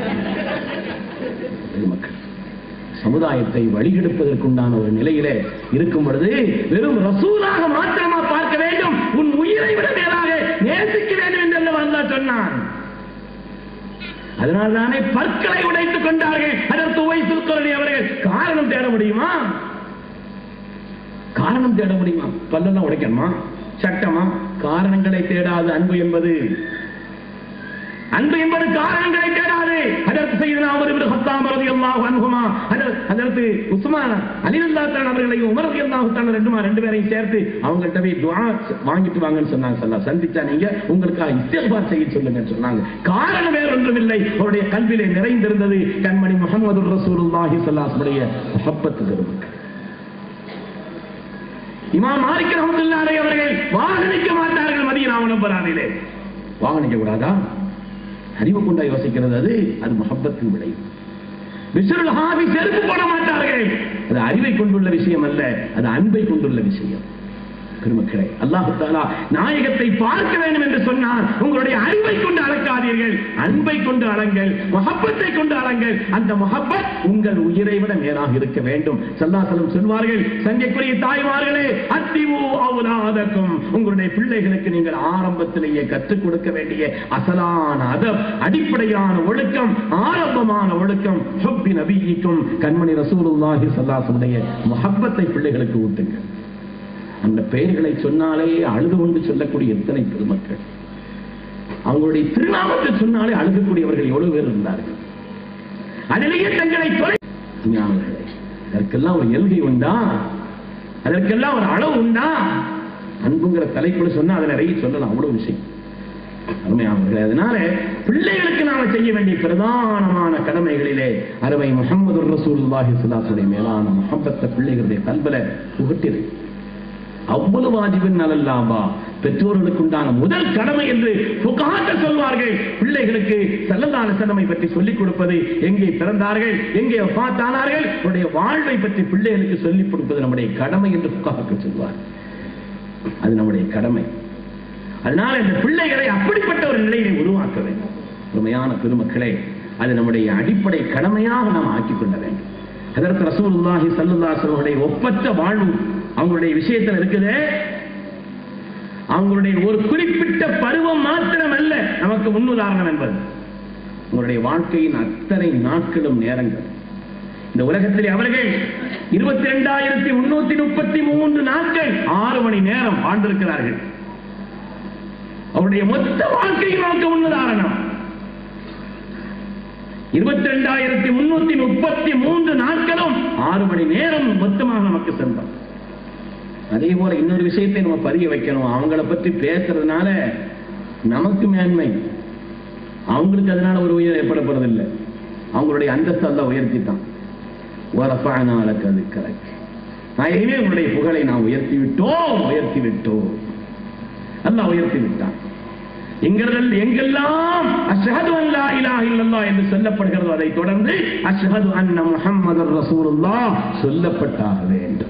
B: மக்கள் சமுதாயத்தை வழிகெடுப்பதற்குண்டான ஒரு நிலையிலே இருக்கும் பொழுது வெறும் ரசூலாக மாத்திரமா பார்க்க வேண்டும், உன் உயிரை விட மேலாக நேசிக்க வேண்டும் என்று அல்லாஹ் சொன்னான். அதனால்தானே பற்களை உடைத்துக் கொண்டார்கள். அதற்கு உவைசுல் கர்னி அவர்கள் காரணம் தேட முடியுமா? காரணம் தேட முடியுமா? பல்லெல்லாம் உடைக்கணுமா? சட்டமா? காரணங்களை தேடாது அன்பு என்பது. அன்பு என்பது காரணங்களை தேடாது. அதற்கு செய்தனா உமர் இப்னு கத்தாப் ரலியல்லாஹு அன்ஹுமா, அதற்கு உஸ்மான் அலி ரலியல்லாஹு தஆலா அவர்களையும் உமர் ரலியல்லாஹு தஆலா ரெண்டு பேரையும் சேர்த்து அவங்கள்ட்ட போய் துஆ வாங்கிட்டு வாங்கன்னு சொன்னாங்க. ஸல்லல்லாஹு சந்திச்சா நீங்க உங்களுக்கு இஸ்திக்பார் செய்ய சொல்லுங்கன்னு சொன்னாங்க. காரணம் வேற ஒன்றுமில்லை, அவருடைய கல்விலே நிறைந்திருந்தது கண்மணி முஹம்மது ரசூலுல்லாஹி ஸல்லல்லாஹு அலைஹி வஸல்லம் முஹப்பத் பெருமக்கள். இமாம் மாலிக் ரஹ்மத்துல்லாஹி அலைஹி அவர்கள் வாகனிக்க மாட்டார்கள். மதீனா முனவ்வராவிலே வாகனிக்க கூடாதா? அறிவு கொண்டா யோசிக்கிறது. அது முஹப்பத்தின் விளைவு. பிஸ்ருல் ஹாபி செருப்பு போட மாட்டார்கள். அது அறிவை கொண்டுள்ள விஷயம் அல்ல, அது அன்பை கொண்டுள்ள விஷயம். பெருமக்களே, அல்லாஹ் தஆலா நாயகத்தை பார்க்க வேண்டும் என்று சொன்னால் உங்களுடைய அறிவை கொண்டு அளக்காதீர்கள், அன்பை கொண்டு அளங்கள், முஹப்பத்தை கொண்டு அளங்கள். அந்த முஹப்பத் உங்கள் உயிரை விட மேலாக இருக்க வேண்டும். ஸல்லல்லாஹு அலைஹி வஸல்லம் சொல்வார்கள், சங்கைக்குரிய தாய்மார்களே, அத்திவு அவுலாதக்கும், உங்களுடைய பிள்ளைகளுக்கு நீங்கள் ஆரம்பத்திலேயே கற்றுக் கொடுக்க வேண்டிய அசலான அதப், அடிப்படையான ஒழுக்கம், ஆரம்பமான ஒழுக்கம் ஹுப்பி நபியிக்கும், கண்மணி ரசூலுல்லாஹி ஸல்லல்லாஹு அலைஹி வஸல்லம் முஹப்பத்தை பிள்ளைகளுக்கு ஊட்டுங்கள். அந்த பெயர்களை சொன்னாலே அழுது கொண்டு சொல்லக்கூடிய எத்தனை பெருமக்கள், அவங்களுடைய திருநாமத்தை சொன்னாலே அழுகக்கூடியவர்கள் எவ்வளவு பேர் இருந்தார்கள். அதிலேயே தங்களை அதற்கெல்லாம் ஒரு எல்கை உண்டா? அதற்கெல்லாம் ஒரு அளவு உண்டா? அன்புங்கிற தலைப்புல சொன்னா அதை நிறைய சொல்லலாம், அவ்வளவு விஷயம் அருமையானவர்களே. அதனால பிள்ளைகளுக்கு நாம செய்ய வேண்டிய பிரதானமான கடமைகளிலே அருமை முஹம்மது ரசூலுல்லாஹி ஸல்லல்லாஹு அலைஹி வஸல்லம் மேலான முஹப்பத்தை பிள்ளைகளுடைய கல்வில புகட்டிரு. அவ்வளவு வாஜிபின் அலல்லாஹா, பெற்றோர்களுக்கு உண்டான முதல் கடமை என்று ஃபுகாஹாக்கள் சொல்வார்கள். பிள்ளைகளுக்கு ஸல்லல்லாஹு அலைஹி வஸல்லம் பற்றி சொல்லிக் கொடுப்பது, எங்கே பிறந்தார்கள், எங்கே வஃபாத் ஆனார்கள், அவருடைய வாழ்வை பற்றி பிள்ளைகளுக்கு சொல்லிக் கொடுப்பது நம்முடைய கடமை என்று ஃபுகாஹாக்கள் சொல்வார். அது நம்முடைய கடமை. அதனால இந்த பிள்ளைகளை அப்படிப்பட்ட ஒரு நிலையை உருவாக்க வேண்டும். உண்மையான பெருமக்களே, அது நம்முடைய அடிப்படை கடமையாக நாம் ஆக்கிக் கொள்ள வேண்டும். ஹஜ்ரத் ரசூலுல்லாஹி ஸல்லல்லாஹு அலைஹி வஸல்லம் ஒப்பற்ற வாழ்வு அவங்களுடைய விஷயத்தில் இருக்குது. அவங்களுடைய ஒரு குறிப்பிட்ட பருவம் மாத்திரம் அல்ல நமக்கு முன்னுதாரணம் என்பது, உங்களுடைய வாழ்க்கையின் அத்தனை நாட்களும் நேரங்கள். இந்த உலகத்தில் அவர்கள் 22,333 நாட்கள் 6 மணி நேரம் வாழ்ந்திருக்கிறார்கள். அவருடைய மொத்த வாழ்க்கையின் நமக்கு முன்னுதாரணம். 22,333 நாட்களும் 6 மணி நேரம் மொத்தமாக நமக்கு சொந்தம். அதே போல இன்னொரு விஷயத்தை நம்ம பதிய வைக்கணும். அவங்கள பற்றி பேசுறதுனால நமக்கு மேன்மை, அவங்களுக்கு அதனால ஒரு உயர் ஏற்படப்படுறதில்லை. அவங்களுடைய அந்தஸ்து அல்லாஹ் உயர்த்திட்டான். நாயகமே உங்களுடைய புகழை நாம் உயர்த்தி விட்டோம் அல்லாஹ் உயர்த்தி விட்டான். எங்கெல்லாம் அஷ்ஹது அன் லா இலாஹ இல்லல்லாஹ் என்று சொல்லப்படுகிறதோ அதை தொடர்ந்து அஷ்ஹது அன்ன முஹம்மதர் ரசூலுல்லாஹ் சொல்லப்பட்டாக வேண்டும்.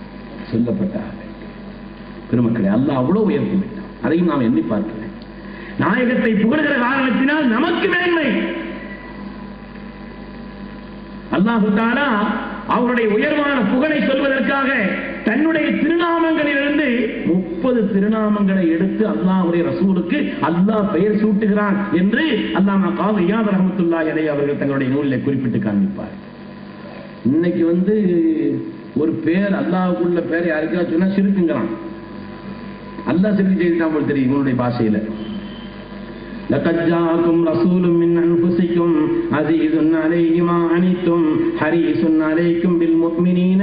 B: பெருமக்களே, அல்லாஹ் அவ்வளவு உயர்த்தி விட்டான். அதையும் நாம் எண்ணி பார்க்கிறேன். நாயகத்தை புகழ்கிற காரணத்தினால் நமக்கு மேன்மை. அல்லாஹு தஆலா அவருடைய உயர்வான புகழை சொல்வதற்காக தன்னுடைய திருநாமங்களிலிருந்து 30 திருநாமங்களை எடுத்து அல்லாஹ்வுடைய ரசூலுக்கு அல்லாஹ் பெயர் சூட்டுகிறான் என்று அல்லாமா காதி இயாத் ரஹ்மத்துல்லாஹி அலைஹி அவர்கள் தங்களுடைய நூலிலே குறிப்பிட்டு காண்பிப்பார். இன்னைக்கு ஒரு பேர் அல்லாஹ்வுக்குள்ள பேர் யாருக்கா சொன்னா சிறுக்குங்களாம். அல்லாஹ் சிறுக்கு செய்துட்டான் போல் தெரியும் உங்களுடைய பாஷையில. لقد جاءكم رسول من أنفسكم عزيز عليه ما عنتم حريص عليكم بالمؤمنين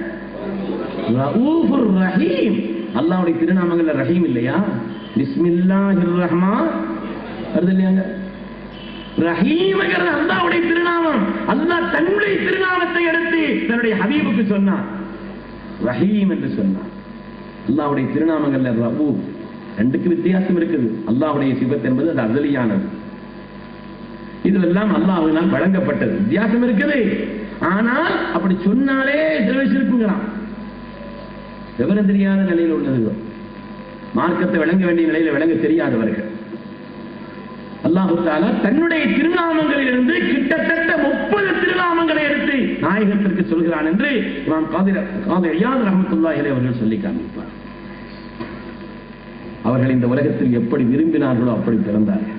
B: رؤوف رحيم. அல்லாஹ்வுடைய திருநாமங்கள்ல ரஹீம் இல்லையா? பிஸ்மில்லாஹிர் ரஹ்மான் வருது இல்லையாங்க? ரஹீம்ங்கிறது அல்லாஹ்வுடைய திருநாமம். அல்லாஹ் தன்னுடைய திருநாமத்தை எடுத்து தன்னுடைய ஹபீபுக்கு சொன்னார், ரஹீம் என்று சொன்னார். அல்லாஹ்வுடைய திருநாமங்கள்ல ரഊஃப், ரெண்டுக்கு வித்தியாசம் இருக்குது. அல்லாஹ்வுடைய சிபத் என்பது அது அஸலியானது, இதுவெல்லாம் அல்லாஹ்வினால் வழங்கப்பட்டது. வித்தியாசம் இருக்குது. ஆனால் அப்படி சொன்னாலே சிறுக்குங்களாம். விவரம் தெரியாத நிலையில் உள்ளது, மார்க்கத்தை விளங்க வேண்டிய நிலையில் விளங்க தெரியாதவர்கள். அல்லாஹு தஆலா தன்னுடைய திருநாமங்களிலிருந்து கிட்டத்தட்ட 30 திருநாமங்களை எடுத்து நாயகத்திற்கு சொல்கிறான் என்று இமாம் காதி இயாத் ரஹ்மத்துல்லாஹி அலைஹி அவர்கள் சொல்லி காண்பிப்பார். அவர்கள் இந்த உலகத்தில் எப்படி விரும்பினார்களோ அப்படி பிறந்தார்கள்.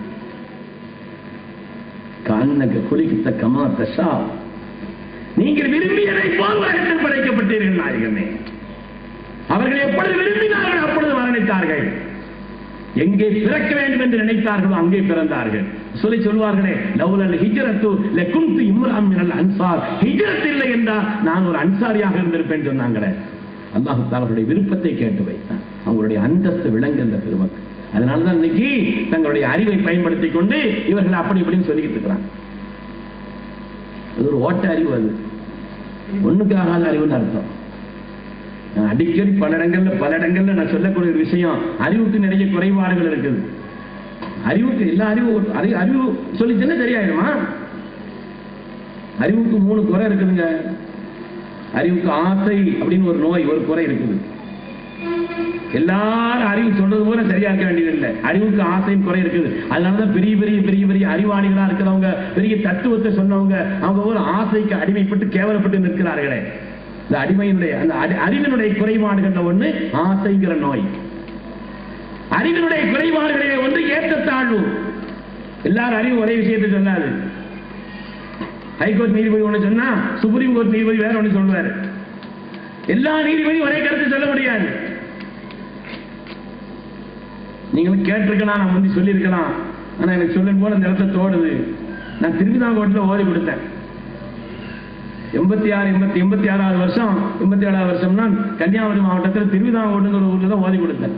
B: கண்ணக குலிகித்த கமா தஷா, நீங்கள் விரும்பியதை போல் உலகத்தில் படைக்கப்பட்டீர்கள் நாயகமே. அவர்கள் எப்பொழுது விரும்பினார்கள் அப்பொழுது மரணித்தார்கள். எங்கே பிறக்க வேண்டும் என்று நினைத்தார்களோ அங்கே பிறந்தார்கள். சொல்வார்களே, லவ்லல் ஹிஜ்ரத்து லகுன்து இம்ரான் மினல் அன்சார். ஹிஜ்ரத் இல்லை என்றால் நான் ஒரு அன்சாரியாக இருந்திருப்பேன் சொன்னாங்களே. அல்லாஹ் தஆலாவுடைய விருப்பத்தை கேட்டு வைத்தான். அவங்களுடைய அந்தஸ்து விளங்குகின்ற பெருமக்கள். அதனாலதான் இன்னைக்கு தங்களுடைய அறிவை பயன்படுத்திக் கொண்டு இவர்கள் அப்படி இப்படின்னு சொல்லிக்கிட்டு இருக்கிறாங்க. அது ஒரு ஓட்ட அறிவு, அது ஒண்ணுக்காகாத அறிவுன்னு அர்த்தம். அடிக்கடி பல இடங்கள்ல நான் சொல்லக்கூடிய ஒரு விஷயம், அறிவுக்கு நிறைய குறைபாடுகள் இருக்குது. அறிவுக்கு எல்லா அறிவு சொல்லிச்சுன்னா சரியாயிடுமா? அறிவுக்கு 3 குறை இருக்குதுங்க. அறிவுக்கு ஆசை அப்படின்னு ஒரு நோய், ஒரு குறை இருக்குது. எல்லாரும் அறிவு சொல்றது போல சரியாக்க வேண்டியது இல்லை. அறிவுக்கு ஆசையும் குறை இருக்குது. அதனாலதான் பெரிய பெரிய பெரிய பெரிய அறிவாளிகளா இருக்கிறவங்க, பெரிய தத்துவத்தை சொன்னவங்க, அவங்க ஒரு ஆசைக்கு அடிமைப்பட்டு கேவலப்பட்டு நிற்கிறார்களே. இந்த அடிமையினுடைய அந்த அறிவினுடைய குறைபாடுகள் ஒன்று ஆசைங்கிற நோய். அறிவினுடைய குறைபாடுகளே ஒன்று ஏற்றத்தாழ்வு. எல்லாரும் அறிவு ஒரே விஷயத்தை சொல்லாது. ஹைகோர்ட் நீதிபதி ஒன்று சொன்னா சுப்ரீம் கோர்ட் நீதிபதி வேற ஒன்று சொல்வாரு. எல்லா நீதிபதியும் ஒரே கருத்து சொல்ல முடியாது. நீங்களும் கேட்டிருக்கலாம், நான் முந்தி சொல்லியிருக்கலாம். ஆனா எனக்கு சொல்லும் போல அந்த இடத்துல தோடுது. நான் திருவிதாங்கோட்டில் ஓதி கொடுத்தேன். 86வது வருஷம் 87வது வருஷம்னா கன்னியாகுமரி மாவட்டத்தில் திருவிதாங்கோட்டுங்கிற ஊர்ல தான் ஓதி கொடுத்தேன்.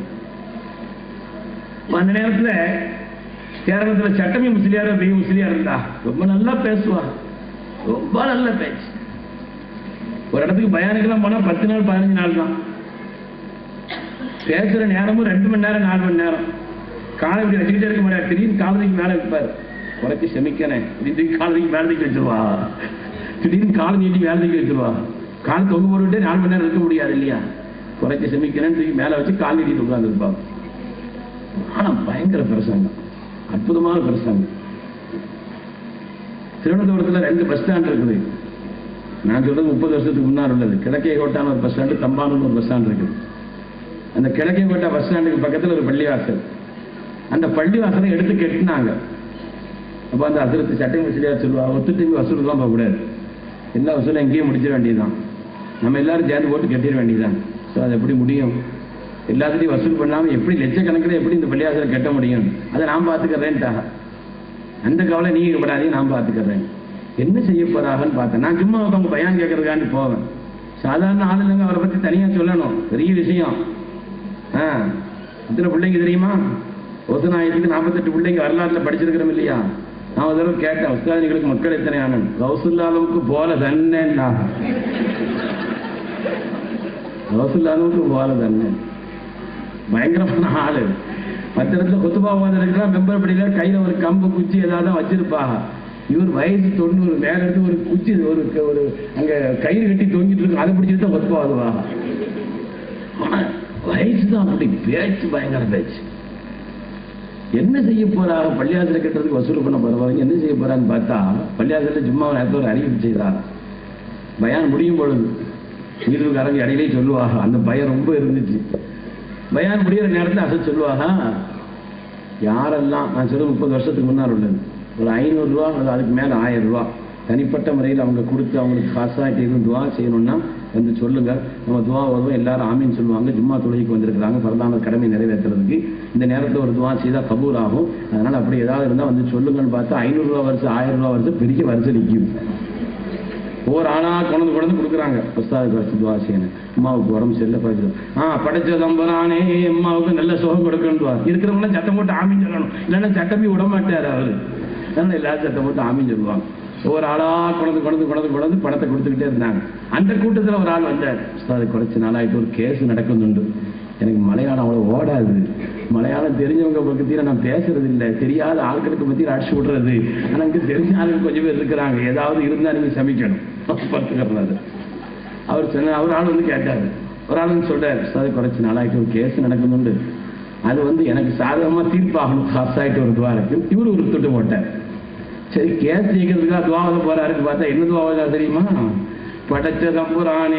B: அந்த நேரத்துல கேரளத்துல சட்டமி முஸ்லியார் பெரிய முஸ்லியார் இருந்தா ரொம்ப நல்லா பேசுவா, ரொம்ப நல்ல பேச்சு. ஒரு இடத்துக்கு பயானுக்கெல்லாம் போனா 10 நாள் 15 நாள் தான். பேசுற நேரமும் 2 மணி நேரம் 4 மணி நேரம். காலை இப்படி வச்சுக்கிட்டே இருக்க முடியாது. திடீர்னு காலத்துக்கு மேல வைப்பாரு, குறைச்சி செமிக்கிறேன் காலத்துக்கு மேலத்துக்கு வச்சிருவா. திடீர்னு காலை நீட்டி வேலைக்கு வச்சிருவா. கால் தொங்கு போட்டுட்டே 4 மணி நேரம் இருக்க முடியாது இல்லையா? குறைச்சி செமிக்கிறேன்னு தூக்கி மேல வச்சு கால் நீட்டிட்டு உட்கார்ந்து இருப்பாங்க. ஆனா பயங்கர பிரசங்கம், அற்புதமான பிரசங்கம். திருவனந்தபுரத்துல 2 பஸ் ஸ்டாண்ட் இருக்குது. நான் சொல்றது 30 வருஷத்துக்கு முன்னாடி உள்ளது. கிழக்கே கோட்டான ஒரு பஸ் ஸ்டாண்டு, தம்பானூர் ஒரு பஸ் ஸ்டாண்ட் இருக்குது. அந்த கிழக்கே கோட்டா பஸ் ஸ்டாண்டுக்கு பக்கத்தில் ஒரு பள்ளிவாசல். அந்த பள்ளிவாசலை எடுத்து கெட்டினாங்க. அப்போ அந்த அசுரத்து சட்டை முஸ்லியார் சொல்லுவா, ஒத்துட்டு வசூலுக்குலாம் போகக்கூடாது, எல்லா வசூலும் எங்கேயும் முடிச்சிட வேண்டியதுதான், நம்ம எல்லாரும் சேர்ந்து போட்டு கட்டிட வேண்டியதுதான். ஸோ அது எப்படி முடியும்? எல்லாத்துலையும் வசூல் பண்ணாமல் எப்படி லட்சக்கணக்கில் எப்படி இந்த பள்ளிவாசலை கட்ட முடியும்? அதை நான் பார்த்துக்கிறேன்ட்டாக. அந்த கவலை நீங்க விடாதீங்க, நான் பார்த்துக்கிறேன். என்ன செய்ய போறாங்கன்னு பார்த்தேன். நான் சும்மா அவங்க பயான் கேட்கறதுக்காண்டி போவேன். சாதாரண ஆள் இல்லைங்க, அவரை பற்றி தனியாக சொல்லணும், பெரிய விஷயம். இத்தனை பிள்ளைங்க தெரியுமா? ஒசனாயத்துக்கு 48 பிள்ளைங்க வரலாற்றில் படிச்சிருக்கிறோம் இல்லையா? நான் ஒரு தடவை கேட்டேன், உஸ்தாதிகளுக்கு மக்கள் எத்தனை ஆனன்? கௌசுல்லாவுக்கு போல தன்னேன்னா, கௌசுல்லாவுக்கு போல தன்னே. பயங்கரமான ஆளு. மற்ற இடத்துல கொத்துபா போதிருக்கலாம், மெம்பர் படியில கையில ஒரு கம்பு குச்சி ஏதாவது வச்சிருப்பாங்க. இவர் வயசு 90, மேல இருந்து ஒரு குச்சி ஒரு அங்க கயிறு கட்டி தொங்கிட்டு இருக்கு, அதை பிடிச்சிட்டு தான் கொத்துபா வருவாங்க. வயசுதான் அப்படி, பேச்சு பயங்கர பேச்சு. என்ன செய்ய போறாங்க? பள்ளியாசல கட்டுறதுக்கு வசூல் பண்ண போறவங்க என்ன செய்ய போறான்னு பார்த்தா, பள்ளியாசல சும்மா நேரத்தில் ஒரு அறிவிப்பு செய்தார். பயான் முடியும் பொழுது வீட்டுக்காரங்க இடையிலே சொல்லுவாங்க, அந்த பயம் ரொம்ப இருந்துச்சு. பயான் முடிகிற நேரத்தில் அதை சொல்லுவாங்க, யாரெல்லாம் நான் சொல்ல 30 வருஷத்துக்கு முன்னால் உள்ளது, ஒரு 500 ரூபா அதுக்கு மேலே 1000 ரூபா தனிப்பட்ட முறையில் அவங்க கொடுத்து அவங்களுக்கு காசாக எதுவும் துவா செய்யணும்னா வந்து சொல்லுங்க, நம்ம துவா வருவோம், எல்லாரும் ஆமீன்னு சொல்லுவாங்க. ஜும்மா தொழுகைக்கு வந்திருக்கிறாங்க, பரதான கடமை நிறைவேற்றுறதுக்கு இந்த நேரத்தில் ஒரு துவா செய்தால் கபூல் ஆகும். அதனால் அப்படி ஏதாவது இருந்தால் வந்து சொல்லுங்கன்னு பார்த்தா 500 ரூபா வருஷம் 1000 ரூபா வருஷம் பெரிய வருஷம் நிற்கும். ஒவ்வொரு ஆளாக கொண்டு கொடுக்குறாங்க. உஸ்தாதுக்கு வச்சு துவா செய்யணும், அம்மாவுக்கு உடம்பு சரியில்லை பார்த்து படைச்ச தம்பரானே அம்மாவுக்கு நல்ல சுகம் கொடுக்கணுவா. இருக்கிறவங்களாம் சட்டம் போட்டு ஆமீன் சொல்லணும், இல்லைன்னா சட்டமே விட மாட்டார் அவர். அதனால எல்லாரும் சட்டம் போட்டு ஆமீன் சொல்லுவாங்க. ஒவ்வொரு ஆளா கொண்டு பணத்தை கொடுத்துக்கிட்டே இருந்தாங்க. அந்த கூட்டத்தில் ஒரு ஆள் வந்தார். உஸ்தாது குறைச்சி நாளாயிட்டு ஒரு கேஸ் நடக்குதுண்டு. எனக்கு மலையாளம் அவ்வளோ ஓடாது, மலையாளம் தெரிஞ்சவங்க பற்றியில் நான் பேசுறது இல்லை, தெரியாத ஆட்களுக்கு பற்றி அடிச்சு விடுறது. ஆனால் இங்கே தெரிஞ்ச ஆளுக்கு கொஞ்சம் பேர் இருக்கிறாங்க, ஏதாவது இருந்தால் நீங்கள் சமைக்கணும் பார்த்துக்கிறது. அவர் சொன்ன ஒரு ஆள் வந்து கேட்டார். ஒரு ஆள் வந்து சொல்றாரு, உஸ்தாது குறைச்சி நாளாயிட்டு ஒரு கேஸ் நடக்குதுண்டு, அது எனக்கு சாதகமாக தீர்ப்பாகணும், காசாயிட்டு ஒரு துவா இருக்கு. இவரு ஒரு தொட்டு போட்டார். சரி, கேஸ் ஜெயிக்கிறதுக்காக துவாவத போறாருன்னு பார்த்தா என்ன துவாவதா தெரியுமா? படைச்ச தம்புரானே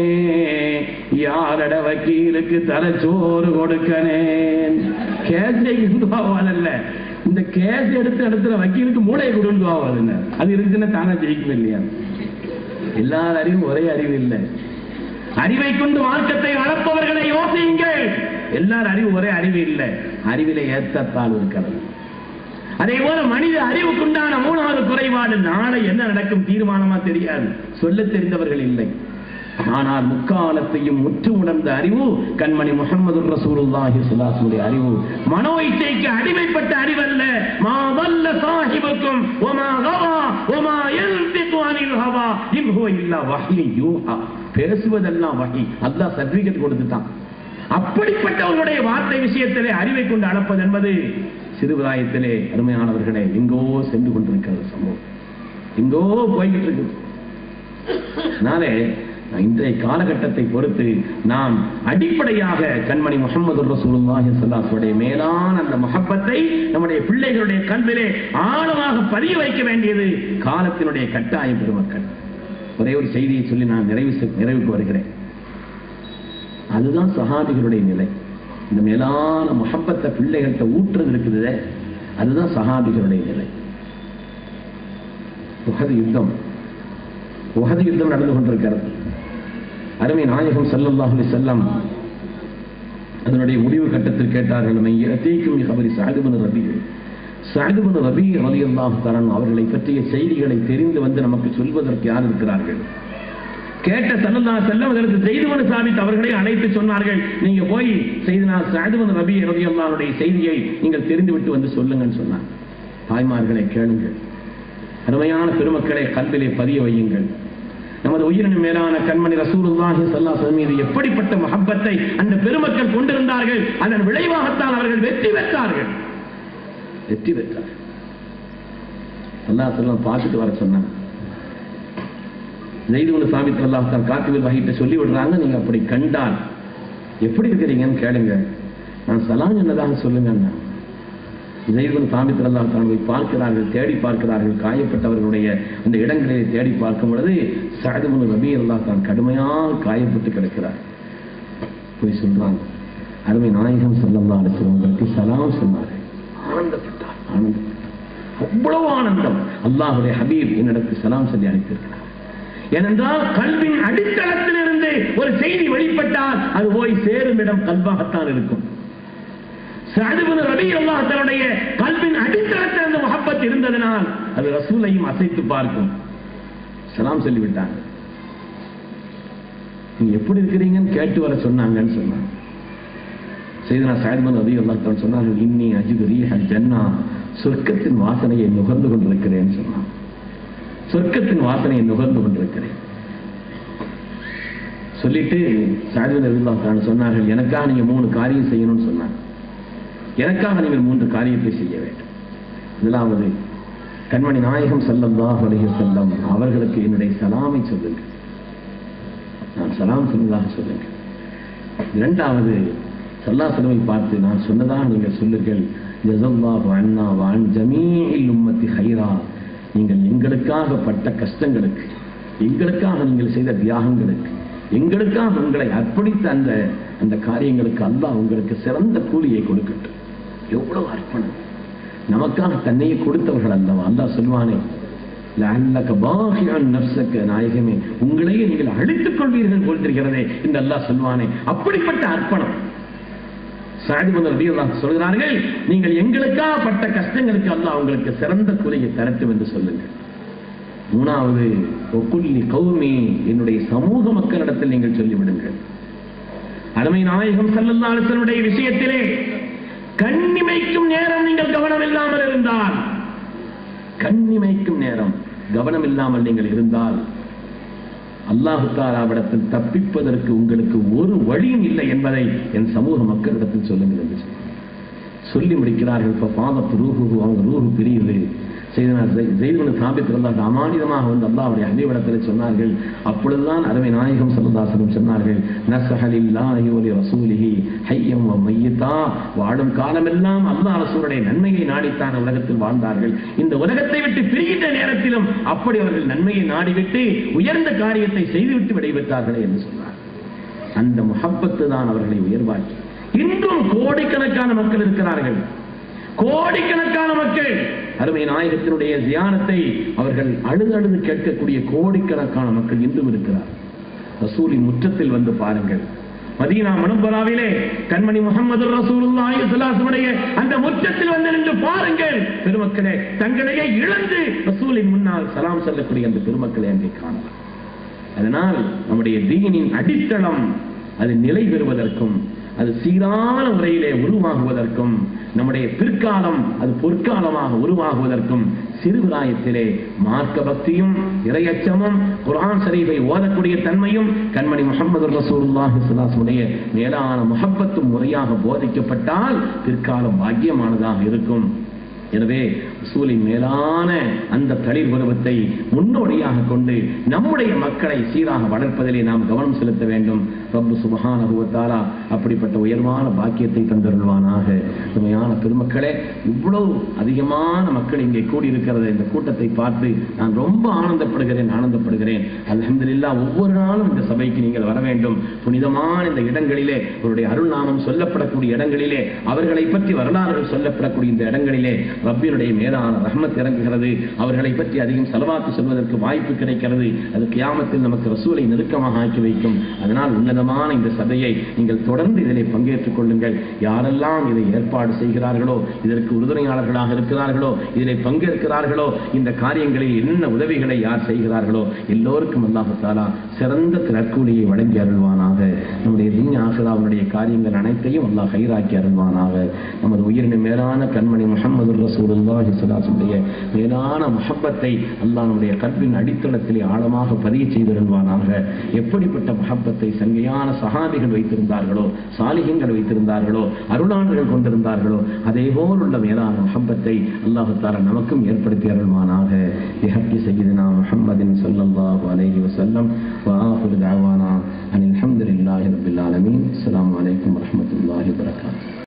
B: யாரட வக்கீலுக்கு தலைச்சோறு கொடுக்கனேன். கேஸ் ஜெயிக்கிறது துவாவாதல்ல, இந்த கேஸ் எடுத்த இடத்துல வக்கீலுக்கு மூளையை கொடுன்னு துவாவாதுன்னு. அது இருக்குன்னா தானே ஜெயிக்கும் இல்லையா? எல்லார் அறிவும் ஒரே அறிவு இல்லை. அறிவை கொண்டு மார்க்கத்தை வளர்ப்பவர்களை யோசியுங்கள். எல்லார் அறிவு ஒரே அறிவு இல்லை, அறிவிலே ஏற்றத்தால் இருக்கிறது. அதே போல மனித அறிவுக்குண்டான 3வது குறைபாடு, நாளை என்ன நடக்கும் தீர்மானமா தெரியாது, சொல்ல தெரிந்தவர்கள் இல்லை. ஆனால் முக்காலத்தையும் முற்று உணர்ந்த அறிவு கண்மணி முஹம்மது ரசூலுல்லாஹி ஸல்லல்லாஹு அலைஹி வஸல்லம் அறிவு. மனோ இச்சைக்கு அடிமைப்பட்ட அறிவல்ல. மா வல்ல சாஹிபுக்கும் வமா கவா வமா யன்திகு அனில் ஹவா இன் ஹுவ இல்லா வஹ்யு யூஹா. பேசுவதெல்லாம் வஹி, அல்லாஹ் சர்டிபிகேட் கொடுத்துட்டான். அப்படிப்பட்டவர்களுடைய வார்த்தை விஷயத்திலே அறிவை கொண்டு அளப்பது என்பது சிறுபிராயத்திலே அருமையானவர்களே எங்கோ சென்று கொண்டிருக்கிறது சம்பவம், எங்கோ போய்கிட்டு இருக்கு. நாளே இன்றைய காலகட்டத்தை பொறுத்து நாம் அடிப்படையாக கண்மணி முஹம்மது ரசூலுல்லாஹி ஸல்லல்லாஹு அலைஹி வஸல்லம் மேலான அந்த முஹப்பத்தை நம்முடைய பிள்ளைகளுடைய கல்விலே ஆழமாக பதிய வைக்க வேண்டியது காலத்தினுடைய கட்டாயம். பெருமக்கள், ஒரே ஒரு செய்தியை சொல்லி நான் நிறைவுக்கு வருகிறேன். அதுதான் சஹாபிகளுடைய நிலை. இந்த மேலான முஹப்பத்தை பிள்ளைகள்கிட்ட ஊற்றுறது இருக்குது, அதுதான் சஹாபிகளுடைய நிலை. உஹது யுத்தம் நடந்து கொண்டிருக்கிறது. அருமை நாயகம் ஸல்லல்லாஹு அலைஹி வஸல்லம் அதனுடைய முடிவு கட்டத்தில் கேட்டார்கள், சஅத் இப்னு ரபீ ரலியல்லாஹு தஆலா அவர்களை பற்றிய செய்திகளை தெரிந்து வந்து நமக்கு சொல்வதற்கு யார் இருக்கிறார்கள்? கேட்ட ஸல்லல்லாஹு அலைஹி வஸல்லம் அதற்கு ஸைத் இப்னு சாபித் அவர்களை அழைத்து சொன்னார்கள், நீங்க போய் சையதுனா சஅத் இப்னு ரபீ ரலியல்லாஹு அன்ஹுடைய செய்தியை நீங்கள் தெரிந்துவிட்டு வந்து சொல்லுங்கன்னு சொன்னார். தாய்மார்களை கேளுங்கள், அருமையான பெருமக்களை கல்விலே பதிய வையுங்கள். நமது உயிரின் மேலான கண்மணி ரசூலுல்லாஹி ஸல்லல்லாஹு அலைஹி வஸல்லம் மீது எப்படிப்பட்ட முஹப்பத்தை அந்த பெருமக்கள் கொண்டிருந்தார்கள், அதன் விளைவாகத்தான் அவர்கள் வெற்றி பெற்றார்கள். அல்லாஹ் ஸல்லல்லாஹு பார்த்துட்டு வர சொன்னாங்க. ஸைத் இப்னு சாபித் ரலியல்லாஹு தஆலா காத்திபுல் வஹீட்ட சொல்லி விடுறாங்க, நீங்க அப்படி கண்டால் எப்படி இருக்கிறீங்கன்னு கேளுங்க, நான் சலாம் சொன்னதாக சொல்லுங்க. ஸைத் இப்னு சாபித் ரலியல்லாஹு தஆலா பார்க்கிறார்கள், தேடி பார்க்கிறார்கள். காயப்பட்டவர்களுடைய அந்த இடங்களை தேடி பார்க்கும் பொழுது சஅத் இப்னு ரபீ ரலியல்லாஹு தஆலா கடுமையாக காயப்பட்டு கிடக்கிறார். போய் சொல்றாங்க, அருமை நாயகம் ஸல்லல்லாஹு அலைஹி வஸல்லம் சலாம் சொன்னார்கள். ஆனந்தப்பட்டார். அவ்வளவு ஆனந்தம். அல்லாஹ்வுடைய ஹபீப் என்னிடத்தில் சலாம் சொல்லி அனுப்பியிருக்கிறார். ஏனென்றால் கல்வின் அடித்தளத்திலிருந்து ஒரு செய்தி வெளிப்பட்டால் அது போய் சேரும் இடம் கல்வாகத்தான் இருக்கும். சஅத் இப்னு ரபீ ரலியல்லாஹு தஆலாவுடைய கல்வின் அடித்தளத்தில் அந்த முஹப்பத் இருந்ததனால் அது ரசூலையும் அசைத்து பார்க்கும். சலாம் சொல்லிவிட்டாங்க. நீங்க எப்படி இருக்கிறீங்கன்னு கேட்டு வர சொன்னாங்கன்னு சொன்னாங்க. சையதுனா சஅத் இப்னு ரபீ ரலியல்லாஹு தஆலா சொன்னார்கள், இன்னி அஜிது ரீஹல் ஜன்னா, சொர்க்கத்தின் வாசனையை நுகர்ந்து கொண்டிருக்கிறேன்னு சொன்னாங்க. சொர்க்கத்தின் வாசனையை நுகர்ந்து கொண்டிருக்கிறேன் சொல்லிட்டு சஅத் இப்னு ரலியல்லாஹு தஆலா சொன்னார்கள், எனக்காக நீங்க 3 காரியம் செய்யணும்னு சொன்னாங்க. எனக்காக நீங்கள் 3 காரியத்தை செய்ய வேண்டும். முதலாவது, கண்மணி நாயகம் ஸல்லல்லாஹு அலைஹி வஸல்லம் அவர்களுக்கு என்னுடைய சலாமை சொல்லுங்கள், நான் சலாம் சொன்னதாக சொல்லுங்கள். இரண்டாவது, ஸல்லல்லாஹு அலைஹி வஸல்லம் பார்த்து நான் சொன்னதாக நீங்கள் சொல்லுங்கள், ஜஸல்லாஹு அன்னா வ அன் ஜமீஇல் உம்மத்தி ஹைரா. நீங்கள் எங்களுக்காக பட்ட கஷ்டங்களுக்கு, எங்களுக்காக நீங்கள் செய்த தியாகங்களுக்கு, எங்களுக்காக உங்களை அர்ப்பணித்த அந்த காரியங்களுக்கு அல்லாஹ் உங்களுக்கு சிறந்த கூலியை கொடுக்கட்டும். எவ்வளவு அர்ப்பணம்! நமக்காக தன்னையே கொடுத்தவர்கள் அல்லவா. அல்லாஹ் சொல்வானே, லஅல்லக பாகிஅன் நஃப்ஸக, நாயகமே உங்களையே நீங்கள் அழித்துக் கொள்வீர்கள் போன்றிருக்கிறதே என்று அல்லாஹ் சொல்வானே. அப்படிப்பட்ட அர்ப்பணம். சஅத் இப்னு ரபியல்லாஹ் சொல்கிறார்கள், நீங்கள் எங்களுக்காக பட்ட கஷ்டங்களுக்கு அல்லாஹ் உங்களுக்கு சிறந்த கூலியை தரட்டும் என்று சொல்லுங்கள். மூணாவது, ஒக்குல்லி கௌமி, என்னுடைய சமூக மக்களிடத்தில் நீங்கள் சொல்லிவிடுங்கள். அருமை நாயகம் ஸல்லல்லாஹு அலைஹி வஸல்லம் விஷயத்திலே கண்ணிமைக்கும் நேரம் நீங்கள் கவனம் இல்லாமல் இருந்தால், கண்ணிமைக்கும் நேரம் கவனம் இல்லாமல் நீங்கள் இருந்தால், அல்லாஹ் தஆலாவிடத்தில் தப்பிப்பதற்கு உங்களுக்கு ஒரு வழியும் இல்லை என்பதை என் சமூக மக்களிடத்தில் சொல்லுங்கள் என்று சொல்லி முடிக்கிறார்கள். பாதத்து ரூஹு, அவங்க ரூஹு பிரியுது. ஸைத் இப்னு சாபித் ரலியல்லாஹு அன்ஹு அமானிதமாக வந்து அல்லாஹ்வுடைய ஹபீபிடத்தில் சொன்னார்கள். அப்பொழுதுதான் அருமை நாயகம் ஸல்லல்லாஹு அலைஹி வஸல்லம் சொன்னார்கள், நஸ்ஹலில்லாஹி வ லிரசூலிஹி ஹய்யம் வ மய்யிதா. வாழும் காலமெல்லாம் அல்லாஹ் ரசூலுடைய நன்மையை நாடித்தான் உலகத்தில் வாழ்ந்தார்கள். இந்த உலகத்தை விட்டு பிரிகின்ற நேரத்திலும் அப்படி அவர்கள் நன்மையை நாடிவிட்டு உயர்ந்த காரியத்தை செய்துவிட்டு விடைபெற்றார்களே என்று சொன்னார். அந்த முஹப்பத்து தான் அவர்களை உயர்வாக்கி. இன்றும் கோடிக்கணக்கான மக்கள் இருக்கிறார்கள், கோடிக்கணக்கான மக்கள் அருமை நாயகத்தினுடைய தியானத்தை அவர்கள் அழுது கேட்கக்கூடிய கோடிக்கணக்கான மக்கள் இன்றும் இருக்கிறார். ரசூலின் முற்றத்தில் வந்து பாருங்கள். மதீனா முனவ்வராவிலே கண்மணி முஹம்மது ரசூலுல்லாஹி ஸல்லல்லாஹு அலைஹி வஸல்லம் அந்த முற்றத்தில் வந்து நின்று பாருங்கள். பெருமக்களே, தங்களையே இழந்து ரசூலின் முன்னால் சலாம் சொல்லக்கூடிய அந்த பெருமக்களை அங்கே காணலாம். அதனால் நம்முடைய தீனின் அடித்தளம் அது நிலை பெறுவதற்கும், அது சீரான முறையிலே உருவாகுவதற்கும், நம்முடைய பிற்காலம் அது பொற்காலமாக உருவாகுவதற்கும் சிறுபிராயத்திலே மார்க்க பக்தியும் இறையச்சமும் குர்ஆன் ஷரீஃபை ஓதக்கூடிய தன்மையும் கண்மணி முஹம்மது ரசூலுல்லாஹி ஸல்லல்லாஹு அலைஹி வஸல்லம் மேலான முஹப்பத்தும் முறையாக போதிக்கப்பட்டால் பிற்காலம் பாக்கியமானதாக இருக்கும். எனவே ரசூலின் மேலான அந்த தளிர் பருவத்தை முன்னோடியாக கொண்டு நம்முடைய மக்களை சீராக வளர்ப்பதிலே நாம் கவனம் செலுத்த வேண்டும். ரப்பு சுப்ஹானஹு வ தஆலா அப்படிப்பட்ட உயர்வான பாக்கியத்தை தந்தருள்வானாக. உண்மையான பெருமக்களே, இவ்வளவு அதிகமான மக்கள் இங்கே கூடியிருக்கிறது. இந்த கூட்டத்தை பார்த்து நான் ரொம்ப ஆனந்தப்படுகிறேன். அல்ஹம்துலில்லாஹ், ஒவ்வொரு நாளும் இந்த சபைக்கு நீங்கள் வர வேண்டும். புனிதமான இந்த இடங்களிலே, அவருடைய அருள் நாமம் சொல்லப்படக்கூடிய இடங்களிலே, அவர்களை பற்றி வரலாறுகள் சொல்லப்படக்கூடிய இந்த இடங்களிலே ரப்பினுடைய மேலான ரஹ்மத் இறங்குகிறது. அவர்களை பற்றி அதிகம் ஸலவாத் சொல்வதற்கு வாய்ப்பு கிடைக்கிறது. அது கியாமத்தில் நமக்கு ரசூலை நெருக்கமாக ஆக்கி வைக்கும். அதனால் உன்னதமான இந்த சபையை நீங்கள் தொடர்ந்து இதிலே பங்கேற்றுக் கொள்ளுங்கள். யாரெல்லாம் இதை ஏற்பாடு செய்கிறார்களோ, இதற்கு உறுதுணையாளர்களாக இருக்கிறார்களோ, இதிலே பங்கேற்கிறார்களோ, இந்த காரியங்களில் என்ன உதவிகளை யார் செய்கிறார்களோ எல்லோருக்கும் அல்லாஹ் தஆலா சிறந்த நற்கூலியை வழங்கி அருள்வானாக. நம்முடைய தீன் ஆகிராவுடைய காரியங்கள் அனைத்தையும் அல்லாஹ் கைராக்கி அருள்வானாக. நமது உயிரின் மேலான கண்மணி முஹம்மது ரசூலுல்லாஹி ஸல்லல்லாஹு அலைஹி வஸல்லம் மேலான முஹப்பத்தை அல்லாஹ் நம்முடைய கல்வின் அடித்தளத்திலே ஆழமாக பதிய செய்திருவானாக. எப்படிப்பட்ட முஹப்பத்தை சங்கையான சஹாபிகள் வைத்திருந்தார்களோ, சாலிஹீன்கள் வைத்திருந்தார்களோ, அருளாளர்கள் கொண்டிருந்தார்களோ, அதே போல் உள்ள மேலான முஹப்பத்தை அல்லாஹ் தஆலா நமக்கும் ஏற்படுத்தி அருள்வானாக. பிஹக்கி சய்யிதினா முஹம்மதின் ஸல்லல்லாஹு அலைஹி வஸல்லம் வ ஆகிரு தஅவானா அனில் ஹம்துலில்லாஹி ரப்பில் ஆலமீன். அஸ்ஸலாமு அலைக்கும் வரஹ்மத்துல்லாஹி வபரகாத்துஹு.